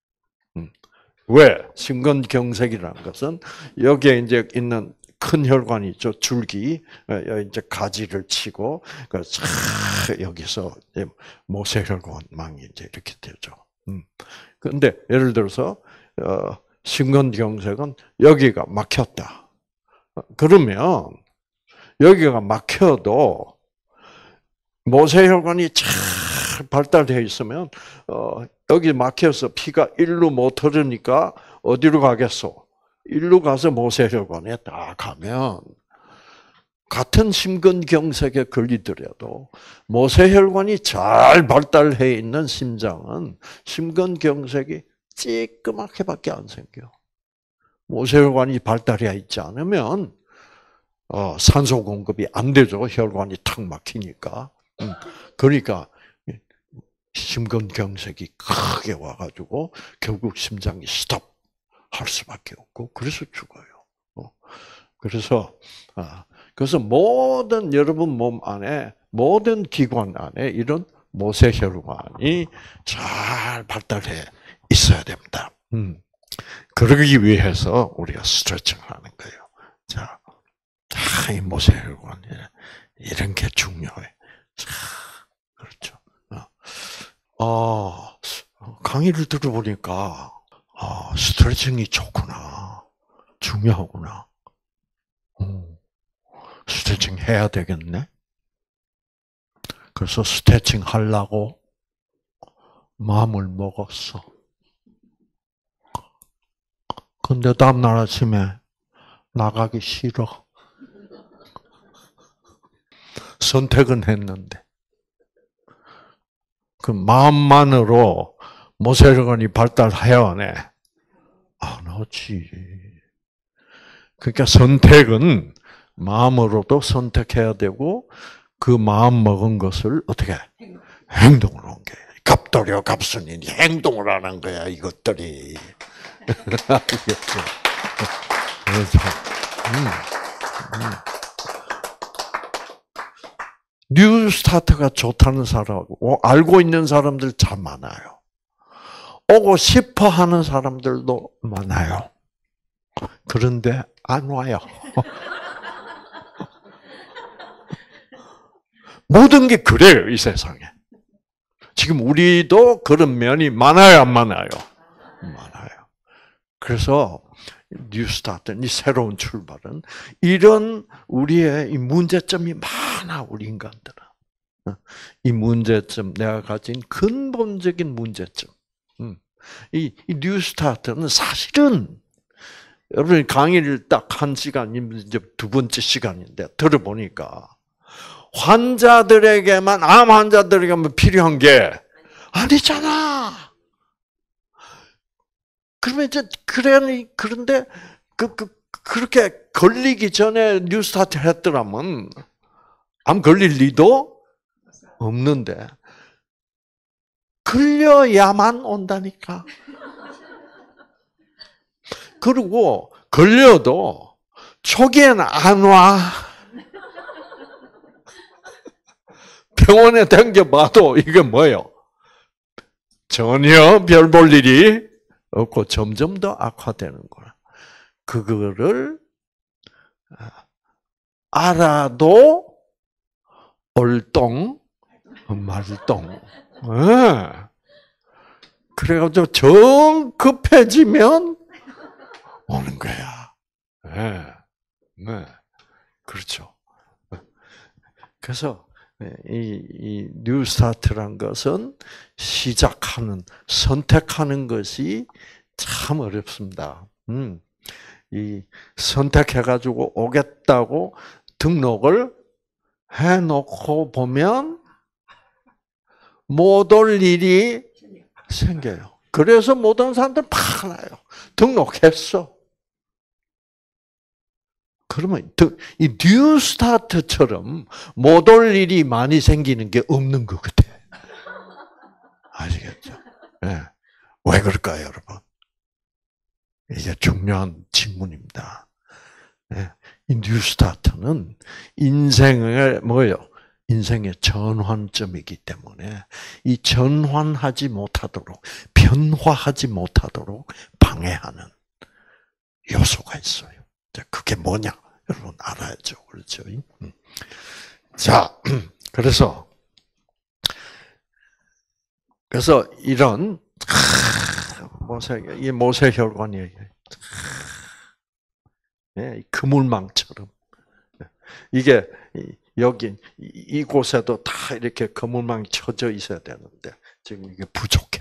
왜? 심근경색이라는 것은 여기에 이제 있는 큰 혈관이 있죠. 줄기, 이제 가지를 치고, 여기서 모세혈관망이 이제 이렇게 되죠. 그런데 예를 들어서, 심근경색은 여기가 막혔다. 그러면 여기가 막혀도 모세혈관이 잘 발달되어 있으면 여기 막혀서 피가 일로 못 흐르니까 어디로 가겠어? 일로 가서 모세혈관에 딱 가면 같은 심근경색에 걸리더라도 모세혈관이 잘 발달해 있는 심장은 심근경색이 찌끄맣게밖에 안 생겨. 모세혈관이 발달해 있지 않으면 어, 산소 공급이 안 되죠. 혈관이 탁 막히니까. 음, 그러니까 심근경색이 크게 와가지고 결국 심장이 스톱 할 수밖에 없고 그래서 죽어요. 어, 그래서 아, 그래서 모든 여러분 몸 안에 모든 기관 안에 이런 모세혈관이 잘 발달해 있어야 됩니다. 음. 그러기 위해서 우리가 스트레칭을 하는 거예요. 자, 아, 이 모세혈관 이런 게 중요해. 자, 그렇죠. 어, 강의를 들어보니까 아, 스트레칭이 좋구나, 중요하구나. 음, 스트레칭 해야 되겠네. 그래서 스트레칭 하려고 마음을 먹었어. 근데 다음날 아침에 나가기 싫어. 선택은 했는데. 그 마음만으로 모세혈관이 발달해야네. 안 하지. 그러니까 선택은 마음으로도 선택해야 되고 그 마음 먹은 것을 어떻게 행동으로 옮겨. 갑돌이요 갑순이 행동을 하는 거야 이것들이. 알겠죠? 그래서 음, 음. 뉴스타트가 좋다는 사람, 알고 있는 사람들 참 많아요. 오고 싶어 하는 사람들도 많아요. 그런데 안 와요. 모든 게 그래요, 이 세상에. 지금 우리도 그런 면이 많아요, 안 많아요? 많아요. 그래서 뉴스타트, 이 새로운 출발은 이런 우리의 이 문제점이 많아, 우리 인간들은. 이 문제점, 내가 가진 근본적인 문제점. 이, 이 뉴스타트는 사실은 여러분이 강의를 딱 한 시간, 이제 두 번째 시간인데 들어보니까 환자들에게만, 암 환자들에게만 필요한 게 아니잖아. 그러면 이제, 그래, 그런데, 그, 그, 그렇게 걸리기 전에 뉴스타트 했더라면, 암 걸릴 리도 없는데, 걸려야만 온다니까. 그리고, 걸려도, 초기에는 안 와. 병원에 당겨봐도, 이게 뭐예요? 전혀 별 볼 일이 없고 점점 더 악화되는 거야. 그거를 알아도 얼똥 말똥. 네. 그래가지고 정 급해지면 오는 거야. 네. 네. 그렇죠. 그래서 이, 이 뉴스타트란 것은 시작하는, 선택하는 것이 참 어렵습니다. 음, 이 선택해가지고 오겠다고 등록을 해놓고 보면 못 올 일이 생겨요. 그래서 모든 사람들 팍 나요. 등록했어. 그러면 이 뉴스타트처럼 못 올 일이 많이 생기는 게 없는 것 같아. 아시겠죠? 네. 왜 그럴까요, 여러분? 이게 중요한 질문입니다. 네. 이 뉴스타트는 인생의 뭐예요? 인생의 전환점이기 때문에 이 전환하지 못하도록, 변화하지 못하도록 방해하는 요소가 있어요. 그게 뭐냐? 여러분 알아야죠. 그렇죠? 자, 그래서, 그래서 이런, 모세, 이 모세혈관이, 그물망처럼. 이게, 여기, 이곳에도 다 이렇게 그물망이 쳐져 있어야 되는데, 지금 이게 부족해.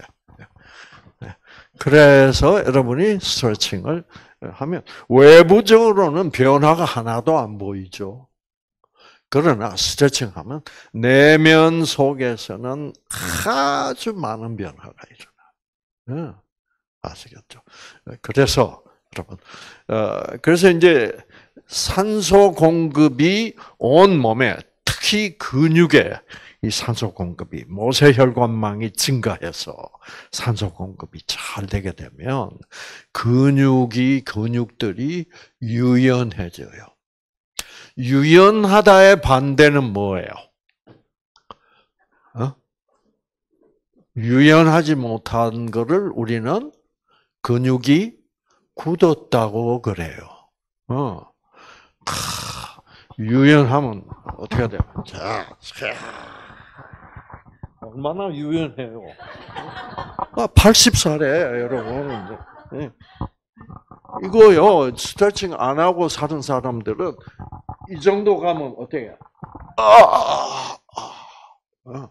그래서 여러분이 스트레칭을 하면 외부적으로는 변화가 하나도 안 보이죠. 그러나 스트레칭하면 내면 속에서는 아주 많은 변화가 일어나요. 네. 아시겠죠? 그래서 여러분, 그래서 이제 산소 공급이 온 몸에, 특히 근육에 이 산소 공급이, 모세혈관망이 증가해서 산소 공급이 잘 되게 되면 근육이, 근육들이 유연해져요. 유연하다의 반대는 뭐예요? 어? 유연하지 못한 거를 우리는 근육이 굳었다고 그래요. 어. 유연하면 어떻게 돼요? 자, 얼마나 유연해요. 팔십 살에 여러분. 이거요, 스트레칭 안 하고 사는 사람들은 이 정도 가면 어떻게 해요? 아, 아, 아.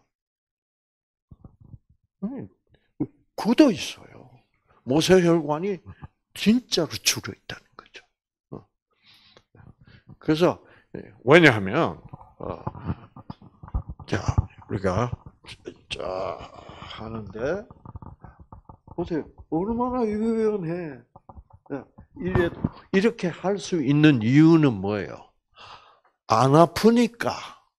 굳어 있어요. 모세혈관이 진짜로 줄어 있다는 거죠. 그래서 왜냐하면 어, 자 우리가 자 하는데 보세요, 얼마나 유연해. 이렇게 할 수 있는 이유는 뭐예요? 안 아프니까.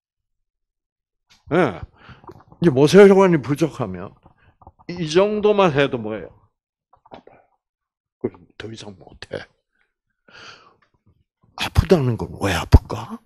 네. 이제 모세혈관이 부족하면 이 정도만 해도 뭐예요? 아파요. 그럼 더 이상 못해. 아프다는 건 왜 아플까?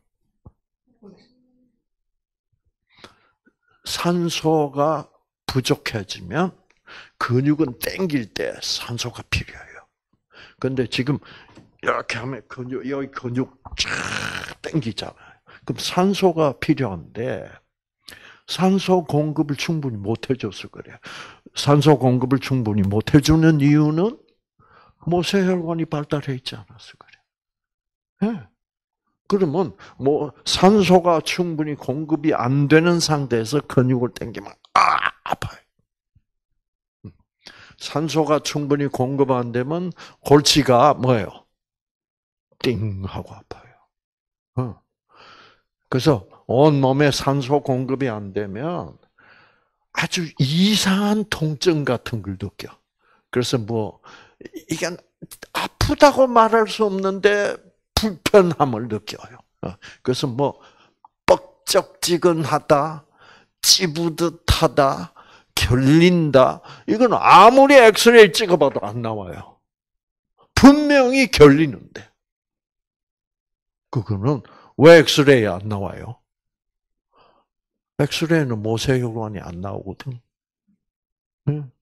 산소가 부족해지면 근육은 땡길 때 산소가 필요해요. 근데 지금 이렇게 하면 근육, 여기 근육 쫙 땡기잖아요. 그럼 산소가 필요한데 산소 공급을 충분히 못 해줘서 그래요. 산소 공급을 충분히 못 해주는 이유는 모세혈관이 발달해 있지 않아서 그래요. 네. 그러면 뭐 산소가 충분히 공급이 안 되는 상태에서 근육을 당기면 아 아파요. 산소가 충분히 공급 안 되면 골치가 뭐예요? 띵 하고 아파요. 어. 그래서 온 몸에 산소 공급이 안 되면 아주 이상한 통증 같은 걸 느껴. 그래서 뭐 이게 아프다고 말할 수 없는데 불편함을 느껴요. 그래서 뭐 뻑적지근하다, 찌부듯하다, 결린다. 이건 아무리 엑스레이 찍어봐도 안 나와요. 분명히 결리는데. 그거는 왜 엑스레이 안 나와요? 엑스레이는 모세혈관이 안 나오거든. 응.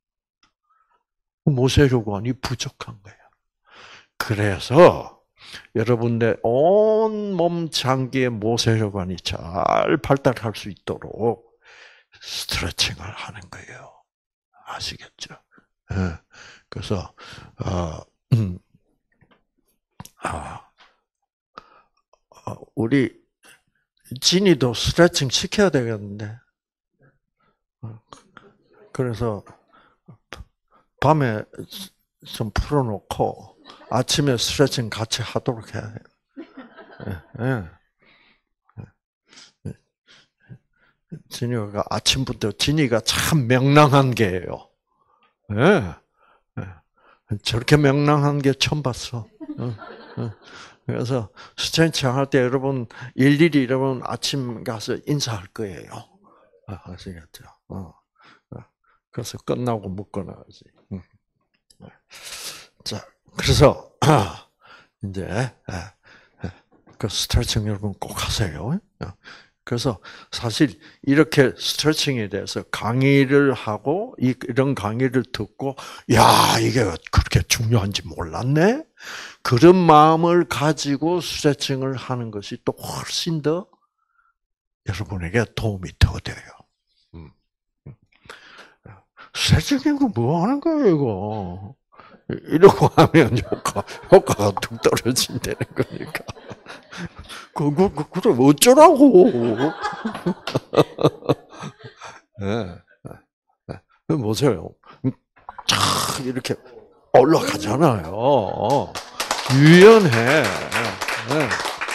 모세혈관이 부족한 거예요. 그래서 여러분들 온 몸 장기의 모세혈관이 잘 발달할 수 있도록 스트레칭을 하는 거예요. 아시겠죠? 네. 그래서 어, 음, 아, 어, 우리 진이도 스트레칭 시켜야 되겠는데. 그래서 밤에 좀 풀어놓고 아침에 스트레칭 같이 하도록 해야 해요. 네. 네. 진이가 아침부터 진이가 참 명랑한 게예요. 네. 네. 저렇게 명랑한 게 처음 봤어. 그래서 스트레칭 할 때 여러분 일일이 여러분 아침 가서 인사할 거예요. 아시겠죠? 그래서 끝나고 묶어놔야지. 자, 그래서 이제 그 스트레칭 여러분 꼭 하세요. 그래서 사실 이렇게 스트레칭에 대해서 강의를 하고 이런 강의를 듣고 야 이게 그렇게 중요한지 몰랐네. 그런 마음을 가지고 스트레칭을 하는 것이 또 훨씬 더 여러분에게 도움이 더 돼요. 스트레칭 이거 뭐 하는 거예요 이거? 이러고 하면 효과, 효과가 뚝 떨어진다는 거니까. 그거, 그, 그래, 어쩌라고. 네. 네. 보세요. 쫙, 이렇게 올라가잖아요. 유연해. 네. 네.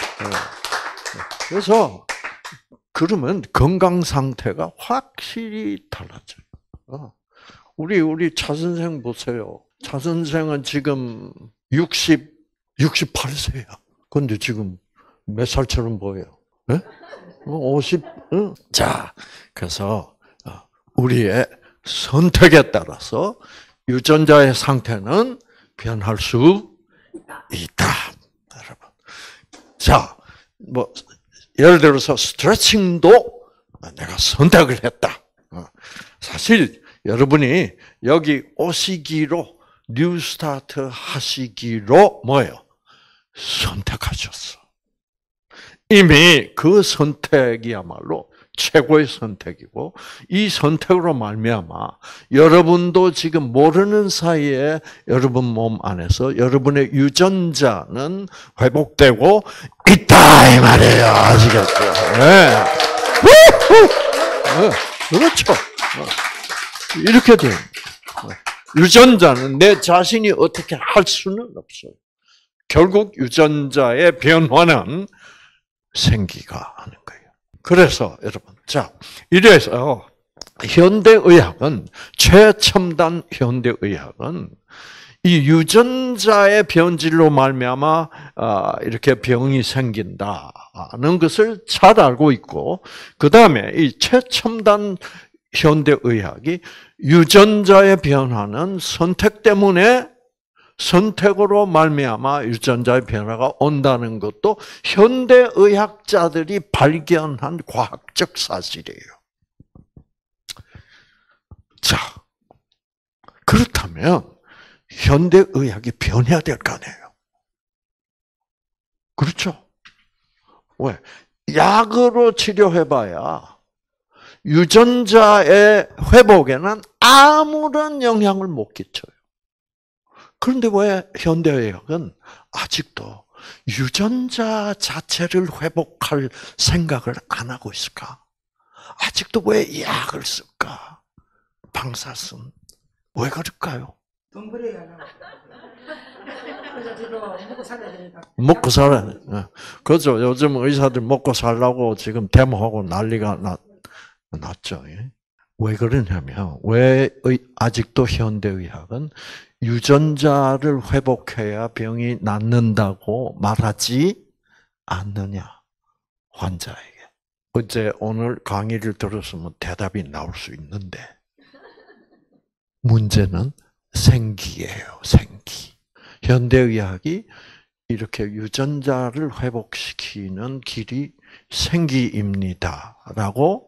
그래서, 그러면 건강 상태가 확실히 달라져요. 우리, 우리 차 선생 보세요. 차 선생은 지금 육십, 육십팔 세야. 근데 지금 몇 살처럼 보여요? 네? 오십, 응? 자, 그래서 우리의 선택에 따라서 유전자의 상태는 변할 수 있다. 여러분. 자, 뭐, 예를 들어서 스트레칭도 내가 선택을 했다. 사실 여러분이 여기 오시기로 뉴스타트 하시기로 뭐예요? 선택하셨어. 이미 그 선택이야말로 최고의 선택이고 이 선택으로 말미암아 여러분도 지금 모르는 사이에 여러분 몸 안에서 여러분의 유전자는 회복되고 있다 이 말이에요. 아시겠죠? 네. 네. 그렇죠. 이렇게 돼요. 유전자는 내 자신이 어떻게 할 수는 없어요. 결국 유전자의 변화는 생기가 하는 거예요. 그래서 여러분, 자, 이래서 현대의학은 최첨단 현대의학은 이 유전자의 변질로 말미암아 이렇게 병이 생긴다는 것을 잘 알고 있고, 그 다음에 이 최첨단 현대의학이 유전자의 변화는 선택 때문에 선택으로 말미암아 유전자의 변화가 온다는 것도 현대의학자들이 발견한 과학적 사실이에요. 자, 그렇다면 현대의학이 변해야 될 거 아니에요. 그렇죠? 왜? 약으로 치료해봐야 유전자의 회복에는 아무런 영향을 못 끼쳐요. 그런데 왜 현대의학은 아직도 유전자 자체를 회복할 생각을 안 하고 있을까? 아직도 왜 약을 쓸까? 방사선. 왜 그럴까요?
돈 벌어야 하나?
먹고 살아야 돼. 그죠? 요즘 의사들 먹고 살라고 지금 데모하고 난리가 났, 났죠. 왜 그러냐면, 왜 아직도 현대의학은 유전자를 회복해야 병이 낫는다고 말하지 않느냐, 환자에게. 어제 오늘 강의를 들었으면 대답이 나올 수 있는데, 문제는 생기예요, 생기. 현대의학이 이렇게 유전자를 회복시키는 길이 생기입니다라고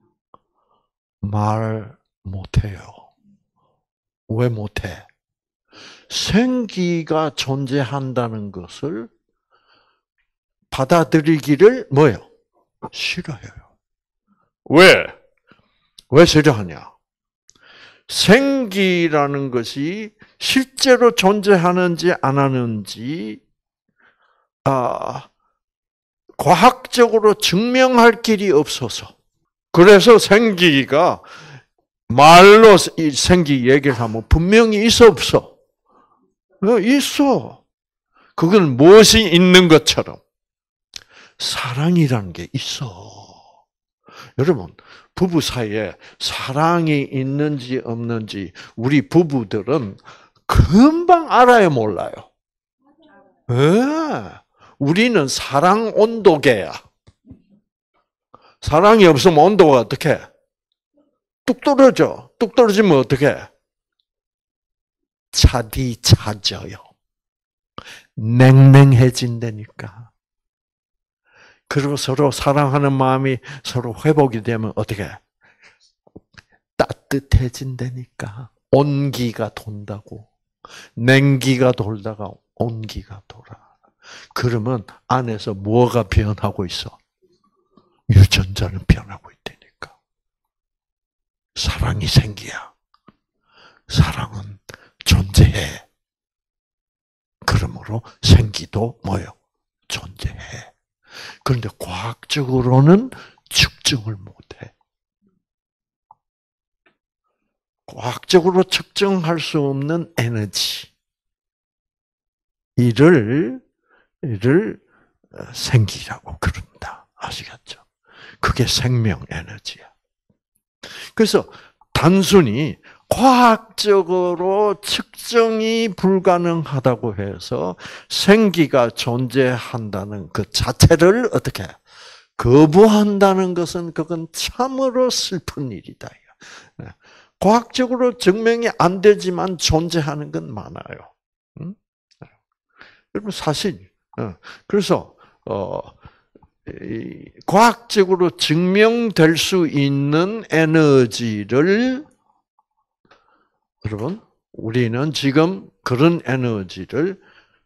말 못해요. 왜 못해? 생기가 존재한다는 것을 받아들이기를 뭐요? 싫어해요. 왜? 왜 싫어하냐? 생기라는 것이 실제로 존재하는지 안 하는지 아, 과학적으로 증명할 길이 없어서. 그래서 생기가 말로 이 생기 얘기를 하면 분명히 있어 없어? 있어. 그건 무엇이 있는 것처럼 사랑이라는 게 있어. 여러분, 부부 사이에 사랑이 있는지 없는지 우리 부부들은 금방 알아요, 몰라요? 네. 우리는 사랑 온도계야. 사랑이 없으면 온도가 어떻게? 뚝 떨어져. 뚝 떨어지면 어떻게? 차디차져요. 냉랭해진다니까. 그리고 서로 사랑하는 마음이 서로 회복이 되면 어떻게? 따뜻해진다니까. 온기가 돈다고. 냉기가 돌다가 온기가 돌아. 그러면 안에서 뭐가 변하고 있어? 유전자는 변하고 있다니까. 사랑이 생기야. 사랑은 존재해. 그러므로 생기도 뭐요? 존재해. 그런데 과학적으로는 측정을 못해. 과학적으로 측정할 수 없는 에너지. 이를, 이를 생기라고 그런다. 아시겠죠? 그게 생명 에너지야. 그래서 단순히 과학적으로 측정이 불가능하다고 해서 생기가 존재한다는 그 자체를 어떻게 거부한다는 것은 그건 참으로 슬픈 일이다. 과학적으로 증명이 안 되지만 존재하는 건 많아요. 여러분 사실 그래서 어, 과학적으로 증명될 수 있는 에너지를 여러분 우리는 지금 그런 에너지를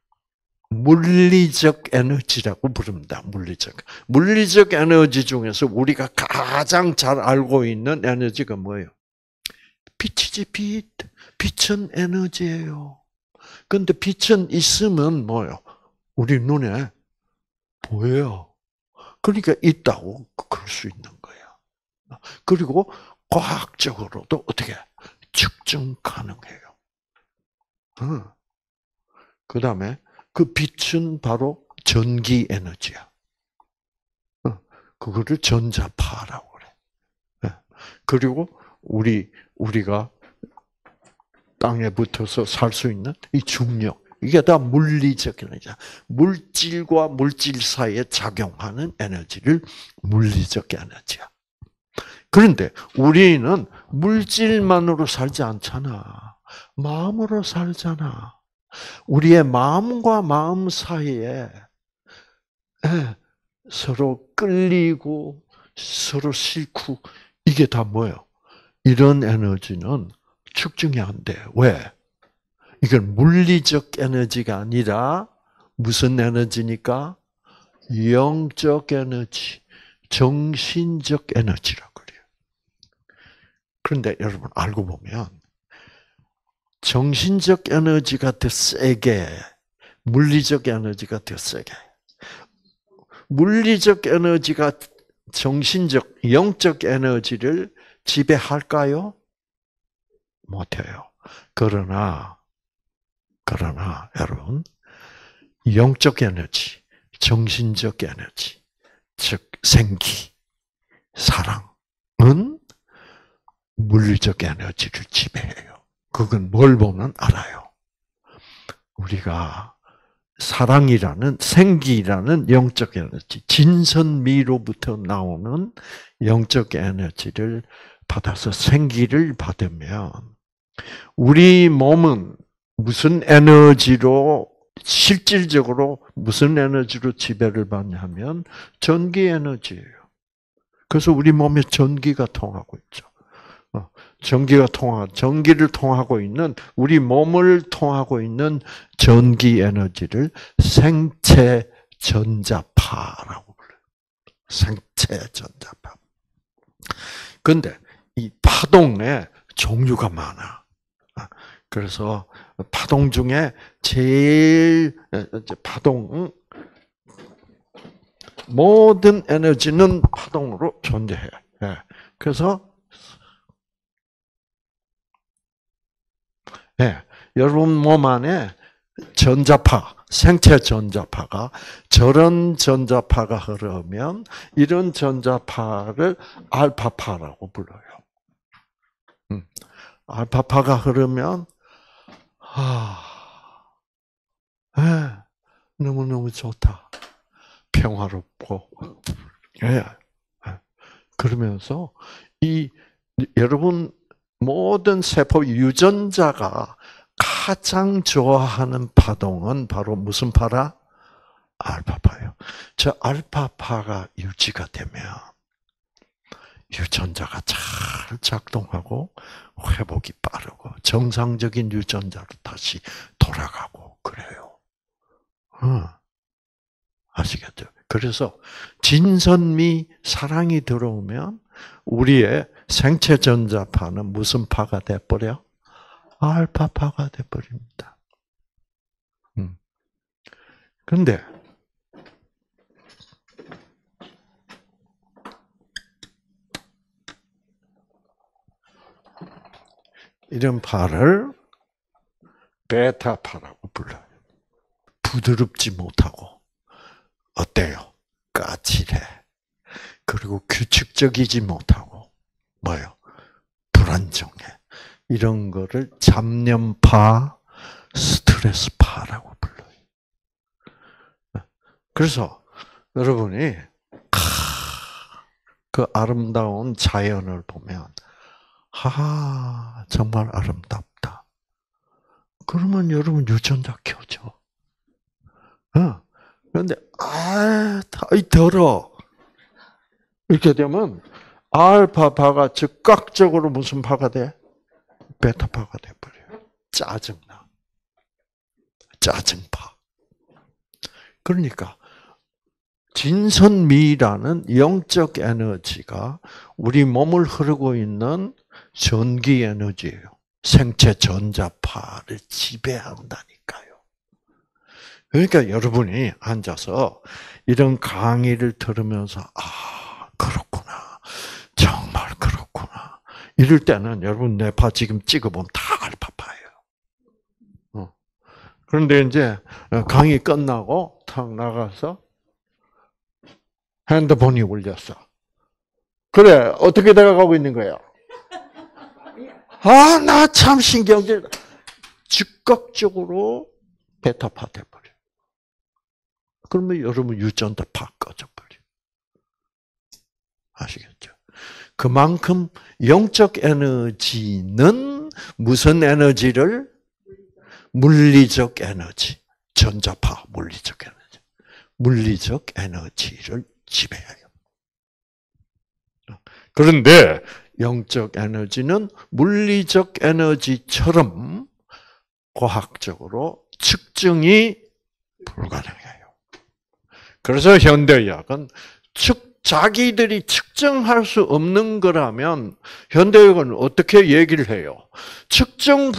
물리적 에너지라고 부릅니다. 물리적. 물리적 에너지 중에서 우리가 가장 잘 알고 있는 에너지가 뭐예요? 빛이지, 빛. 빛은 에너지예요. 그런데 빛은 있으면 뭐예요? 우리 눈에 보여요. 그러니까 있다고 그럴 수 있는 거야. 그리고 과학적으로도 어떻게 측정 가능해요. 그 다음에 그 빛은 바로 전기 에너지야. 그거를 전자파라고 그래. 그리고 우리 우리가 땅에 붙어서 살 수 있는 이 중력. 이게 다 물리적 에너지야. 물질과 물질 사이에 작용하는 에너지를 물리적 에너지야. 그런데 우리는 물질만으로 살지 않잖아. 마음으로 살잖아. 우리의 마음과 마음 사이에 서로 끌리고 서로 싫고 이게 다 뭐예요? 이런 에너지는 측정이 안 돼. 왜? 이건 물리적 에너지가 아니라 무슨 에너지니까? 영적 에너지, 정신적 에너지라고 그래요. 그런데 여러분 알고 보면 정신적 에너지가 더 세게, 물리적 에너지가 더 세게. 물리적 에너지가 정신적, 영적 에너지를 지배할까요? 못해요. 그러나, 그러나, 여러분, 영적 에너지, 정신적 에너지, 즉 생기, 사랑은 물리적 에너지를 지배해요. 그건 뭘 보면 알아요. 우리가 사랑이라는, 생기라는 영적 에너지, 진선미로부터 나오는 영적 에너지를 받아서 생기를 받으면 우리 몸은 무슨 에너지로, 실질적으로 무슨 에너지로 지배를 받냐면 전기 에너지예요. 그래서 우리 몸에 전기가 통하고 있죠. 전기가 통하, 전기를 통하고 있는, 우리 몸을 통하고 있는 전기 에너지를 생체 전자파라고 불러요. 생체 전자파. 근데 이 파동에 종류가 많아. 그래서 파동 중에 제일, 파동, 모든 에너지는 파동으로 존재해. 그래서 네, 여러분 몸 안에 전자파, 생체 전자파가, 저런 전자파가 흐르면 이런 전자파를 알파파라고 불러요. 음, 알파파가 흐르면 아, 네, 너무너무 좋다. 평화롭고. 네. 그러면서 이 여러분 모든 세포 유전자가 가장 좋아하는 파동은 바로 무슨 파라? 알파파예요. 저 알파파가 유지가 되면 유전자가 잘 작동하고 회복이 빠르고 정상적인 유전자로 다시 돌아가고 그래요. 어. 아시겠죠? 그래서 진선미 사랑이 들어오면 우리의 생체 전자파는 무슨 파가 돼버려? 알파파가 돼버립니다. 음. 근데 이런 파를 베타파라고 불러요. 부드럽지 못하고 어때요? 까칠해. 그리고 규칙적이지 못하고 뭐요? 불안정해. 이런 거를 잡념파, 스트레스파라고 불러요. 그래서 여러분이 그 아름다운 자연을 보면 아 정말 아름답다. 그러면 여러분 유전자 켜져. 어. 그런데 아, 이 더러 이렇게 되면 알파파가 즉각적으로 무슨 파가 돼? 베타파가 돼 버려요. 짜증나. 짜증파. 그러니까 진선미라는 영적 에너지가 우리 몸을 흐르고 있는 전기 에너지예요. 생체 전자파를 지배한다니까요. 그러니까 여러분이 앉아서 이런 강의를 들으면서 아 그렇구나. 정말 그렇구나. 이럴 때는 여러분 뇌파 지금 찍어보면 다 알파파예요. 어. 그런데 이제 강의 끝나고 탁 나가서 핸드폰이 울렸어. 그래 어떻게 돼가고 있는 거야? 아 나 참 신경질. 즉각적으로 베타파 돼버려. 그러면 여러분 유전자 팍 꺼져버려. 아시겠죠? 그만큼 영적 에너지는 무슨 에너지를? 물리적 에너지. 전자파, 물리적 에너지. 물리적 에너지를 지배해요. 그런데 영적 에너지는 물리적 에너지처럼 과학적으로 측정이 불가능해요. 그래서 현대의학은 측, 자기들이 측정할 수 없는 거라면 현대의학은 어떻게 얘기를 해요? 측정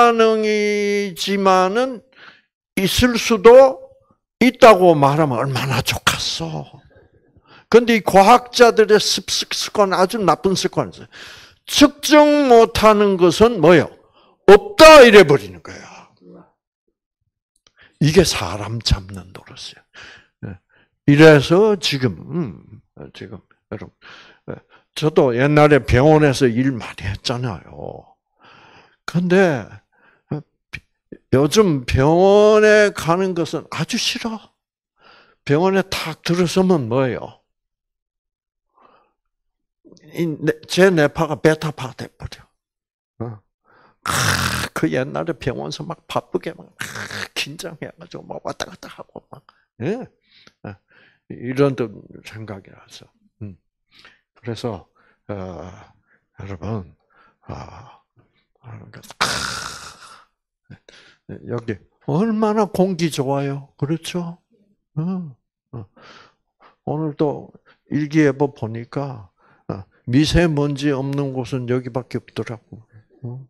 불가능이지만은 있을 수도 있다고 말하면 얼마나 좋겠어. 그런데 이 과학자들의 습관, 아주 나쁜 습관이에요. 측정 못하는 것은 뭐예요? 없다 이래 버리는 거야. 이게 사람 잡는 노릇이에요. 이래서 지금 지금 여러분, 저도 옛날에 병원에서 일 많이 했잖아요. 근데 요즘 병원에 가는 것은 아주 싫어. 병원에 탁 들어서면 뭐예요? 제 뇌파가 베타파가 돼버려. 어. 그 옛날에 병원에서 막 바쁘게 막 긴장해가지고 막 왔다 갔다 하고 막 예? 이런 생각이 나서. 그래서 어, 여러분, 아, 여기 얼마나 공기 좋아요, 그렇죠? 어, 어. 오늘도 일기예보 보니까 미세먼지 없는 곳은 여기밖에 없더라고. 어?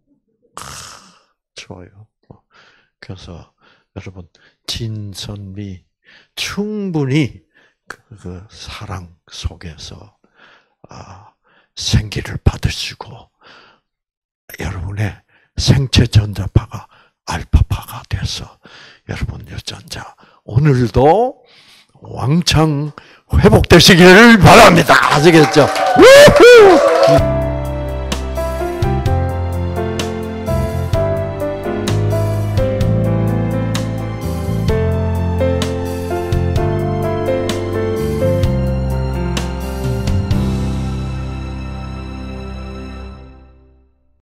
좋아요. 그래서 여러분 진선미 충분히 그, 그 사랑 속에서 아, 생기를 받으시고 여러분의 생체 전자파가 알파파가 돼서 여러분 유전자 오늘도 왕창 회복되시기를 바랍니다. 아시겠죠? 우후!